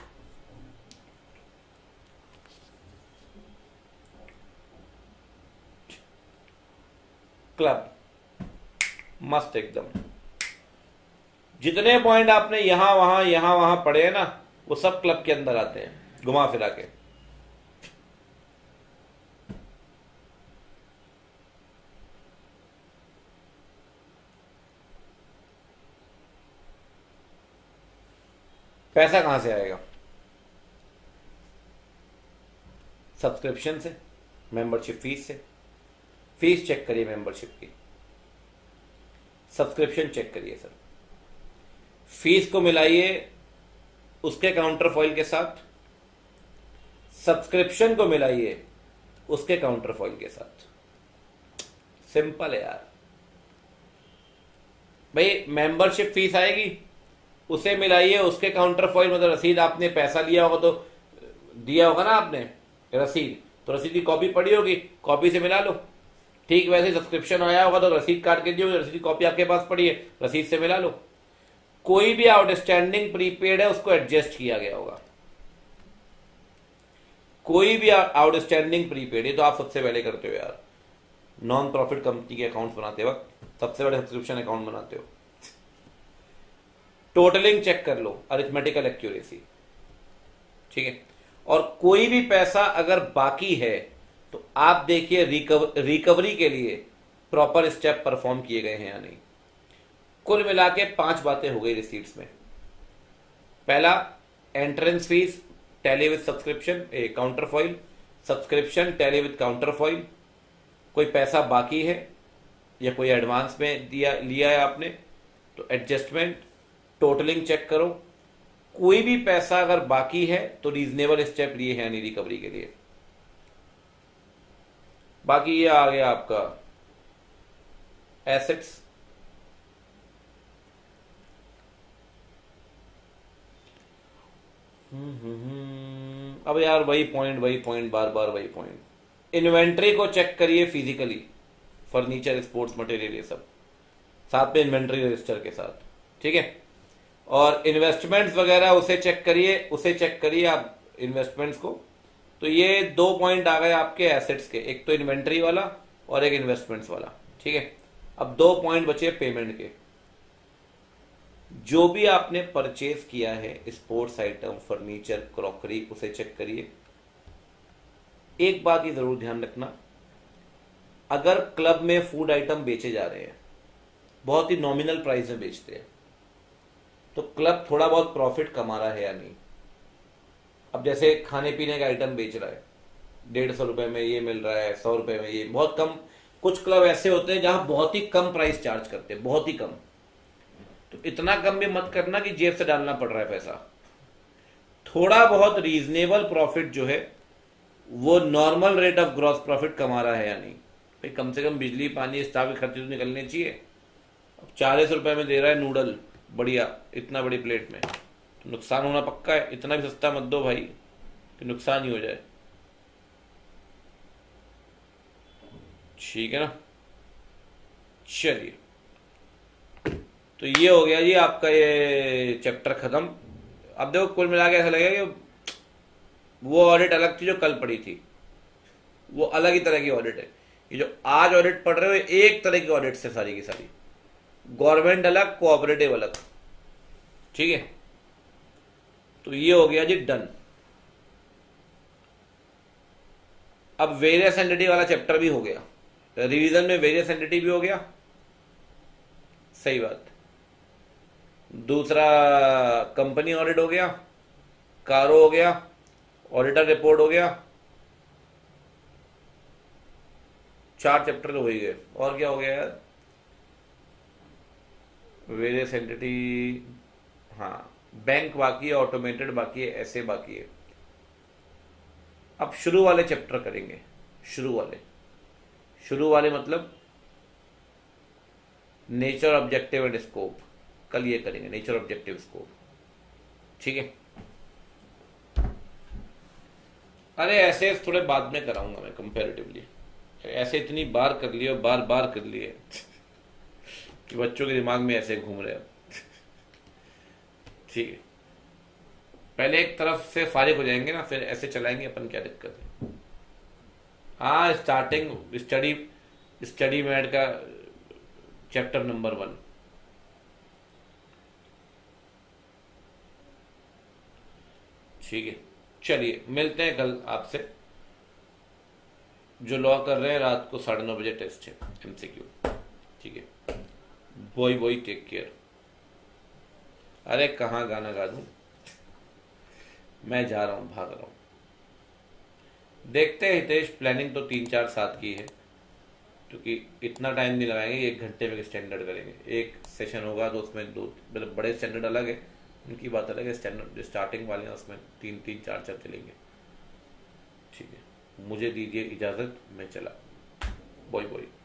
Speaker 1: क्लब मस्त एकदम। जितने पॉइंट आपने यहां वहां पढ़े हैं ना, वो सब क्लब के अंदर आते हैं घुमा फिरा के। पैसा कहां से आएगा? सब्सक्रिप्शन से, मेंबरशिप फीस से। फीस चेक करिए मेंबरशिप की, सब्सक्रिप्शन चेक करिए सर। फीस को मिलाइए उसके काउंटर फॉइल के साथ, सब्सक्रिप्शन को मिलाइए उसके काउंटर फॉइल के साथ। सिंपल है यार भाई। मेंबरशिप फीस आएगी, उसे मिलाइए उसके काउंटर फॉइल, मतलब रसीद आपने पैसा लिया होगा तो दिया होगा ना आपने रसीद, तो रसीद की कॉपी पड़ी होगी, कॉपी से मिला लो। ठीक वैसे सब्सक्रिप्शन आया होगा तो रसीद काट के दियो, रसीद की कॉपी आपके पास पड़ी है, रसीद से मिला लो। कोई भी आउटस्टैंडिंग प्रीपेड है उसको एडजस्ट किया गया होगा, कोई भी आउटस्टैंडिंग प्रीपेड, ये तो आप सबसे पहले करते हो यार, नॉन प्रॉफिट कंपनी के अकाउंट बनाते वक्त सबसे बड़े सब्सक्रिप्शन अकाउंट बनाते हो। टोटलिंग चेक कर लो, अरिथमेटिकल एक्यूरेसी, ठीक है। और कोई भी पैसा अगर बाकी है तो आप देखिए रिकवरी के लिए प्रॉपर स्टेप परफॉर्म किए गए हैं या नहीं। कुल मिला के 5 बातें हो गई रिसीट्स में। पहला, entrance fees tally with subscription counterfoil, subscription tally with counterfoil. कोई पैसा बाकी है या कोई एडवांस में लिया है आपने तो एडजस्टमेंट, टोटलिंग चेक करो। कोई भी पैसा अगर बाकी है तो रीजनेबल स्टेप लिए हैं नहीं रिकवरी के लिए। बाकी ये आ गया आपका एसेट्स, अब यार वही पॉइंट बार बार वही पॉइंट। इन्वेंट्री को चेक करिए फिजिकली, फर्नीचर, स्पोर्ट्स मटेरियल, ये सब साथ में इन्वेंट्री रजिस्टर के साथ, ठीक है। और इन्वेस्टमेंट्स वगैरह उसे चेक करिए आप इन्वेस्टमेंट्स को। तो ये 2 पॉइंट आ गए आपके एसेट्स के, एक तो इन्वेंट्री वाला और एक इन्वेस्टमेंट्स वाला, ठीक है। अब 2 पॉइंट बचे पेमेंट के। जो भी आपने परचेज किया है, स्पोर्ट्स आइटम, फर्नीचर, क्रॉकरी, उसे चेक करिए। एक बात ही जरूर ध्यान रखना, अगर क्लब में फूड आइटम बेचे जा रहे हैं, बहुत ही नॉमिनल प्राइस में बेचते हैं, तो क्लब थोड़ा बहुत प्रॉफिट कमा रहा है या नहीं। अब जैसे खाने पीने का आइटम बेच रहा है, 150 रुपए में ये मिल रहा है, 100 रुपए में ये, बहुत कम। कुछ क्लब ऐसे होते हैं जहां बहुत ही कम प्राइस चार्ज करते हैं, बहुत ही कम। तो इतना कम भी मत करना कि जेब से डालना पड़ रहा है पैसा। थोड़ा बहुत रीजनेबल प्रॉफिट जो है वो normal rate of gross profit कमा रहा है या नहीं। भाई कम से कम बिजली पानी स्टाफ के खर्चे तो निकलने चाहिए। अब 40 रुपए में दे रहा है नूडल बढ़िया, इतना बड़ी प्लेट में, तो नुकसान होना पक्का है। इतना भी सस्ता मत दो भाई कि नुकसान ही हो जाए, ठीक है ना। चलिए, तो ये हो गया जी आपका ये चैप्टर खत्म। अब देखो कुल मिला के ऐसा लगेगा कि वो ऑडिट अलग थी जो कल पड़ी थी, वो अलग ही तरह की ऑडिट है। ये जो आज ऑडिट पढ़ रहे हो एक तरह की ऑडिट से सारी की सारी, गवर्नमेंट अलग, कोऑपरेटिव अलग, ठीक है। तो ये हो गया जी डन। अब वेरियस एंटिटी वाला चैप्टर भी हो गया, रिवीजन में वेरियस एंटिटी भी हो गया, सही बात। दूसरा कंपनी ऑडिट हो गया, कारो हो गया, ऑडिटर रिपोर्ट हो गया, 4 चैप्टर तो हो ही गए। और क्या हो गया यार, वेरियस एंटिटी, हाँ, बैंक बाकी है, ऑटोमेटेड बाकी है, ऐसे बाकी है। अब शुरू वाले चैप्टर करेंगे, शुरू वाले मतलब नेचर, ऑब्जेक्टिव एंड स्कोप। कल ये करेंगे नेचर, ऑब्जेक्टिव, स्कोप, ठीक है। अरे ऐसे थोड़े बाद में कराऊंगा मैं कंपैरेटिवली, ऐसे इतनी बार कर लिए और बार बार कर लिए कि बच्चों के दिमाग में ऐसे घूम रहे हैं, ठीक है। पहले एक तरफ से फारिग हो जाएंगे ना, फिर ऐसे चलाएंगे अपन, क्या दिक्कत है। हाँ, स्टार्टिंग स्टडी मैट का चैप्टर नंबर 1, ठीक है। चलिए मिलते हैं कल आपसे। जो लॉ कर रहे हैं रात को 9:30 बजे टेस्ट है, MCQ, ठीक है। Bye take care. अरे कहाँ गाना गा दूं, मैं जा रहा हूं, भाग रहा हूं। देखते हैं हितेश, प्लानिंग तो 3-4 साथ की है, क्योंकि इतना टाइम नहीं लगाएंगे, 1 घंटे में स्टैंडर्ड करेंगे। एक सेशन होगा तो उसमें दो, मतलब बड़े स्टैंडर्ड अलग है, उनकी बात अलग है। स्टैंडर्ड जो स्टार्टिंग वाले हैं उसमें 3-3, 4-4 चलेंगे। ठीक है, मुझे दीजिए इजाज़त, मैं चला। Bye boy.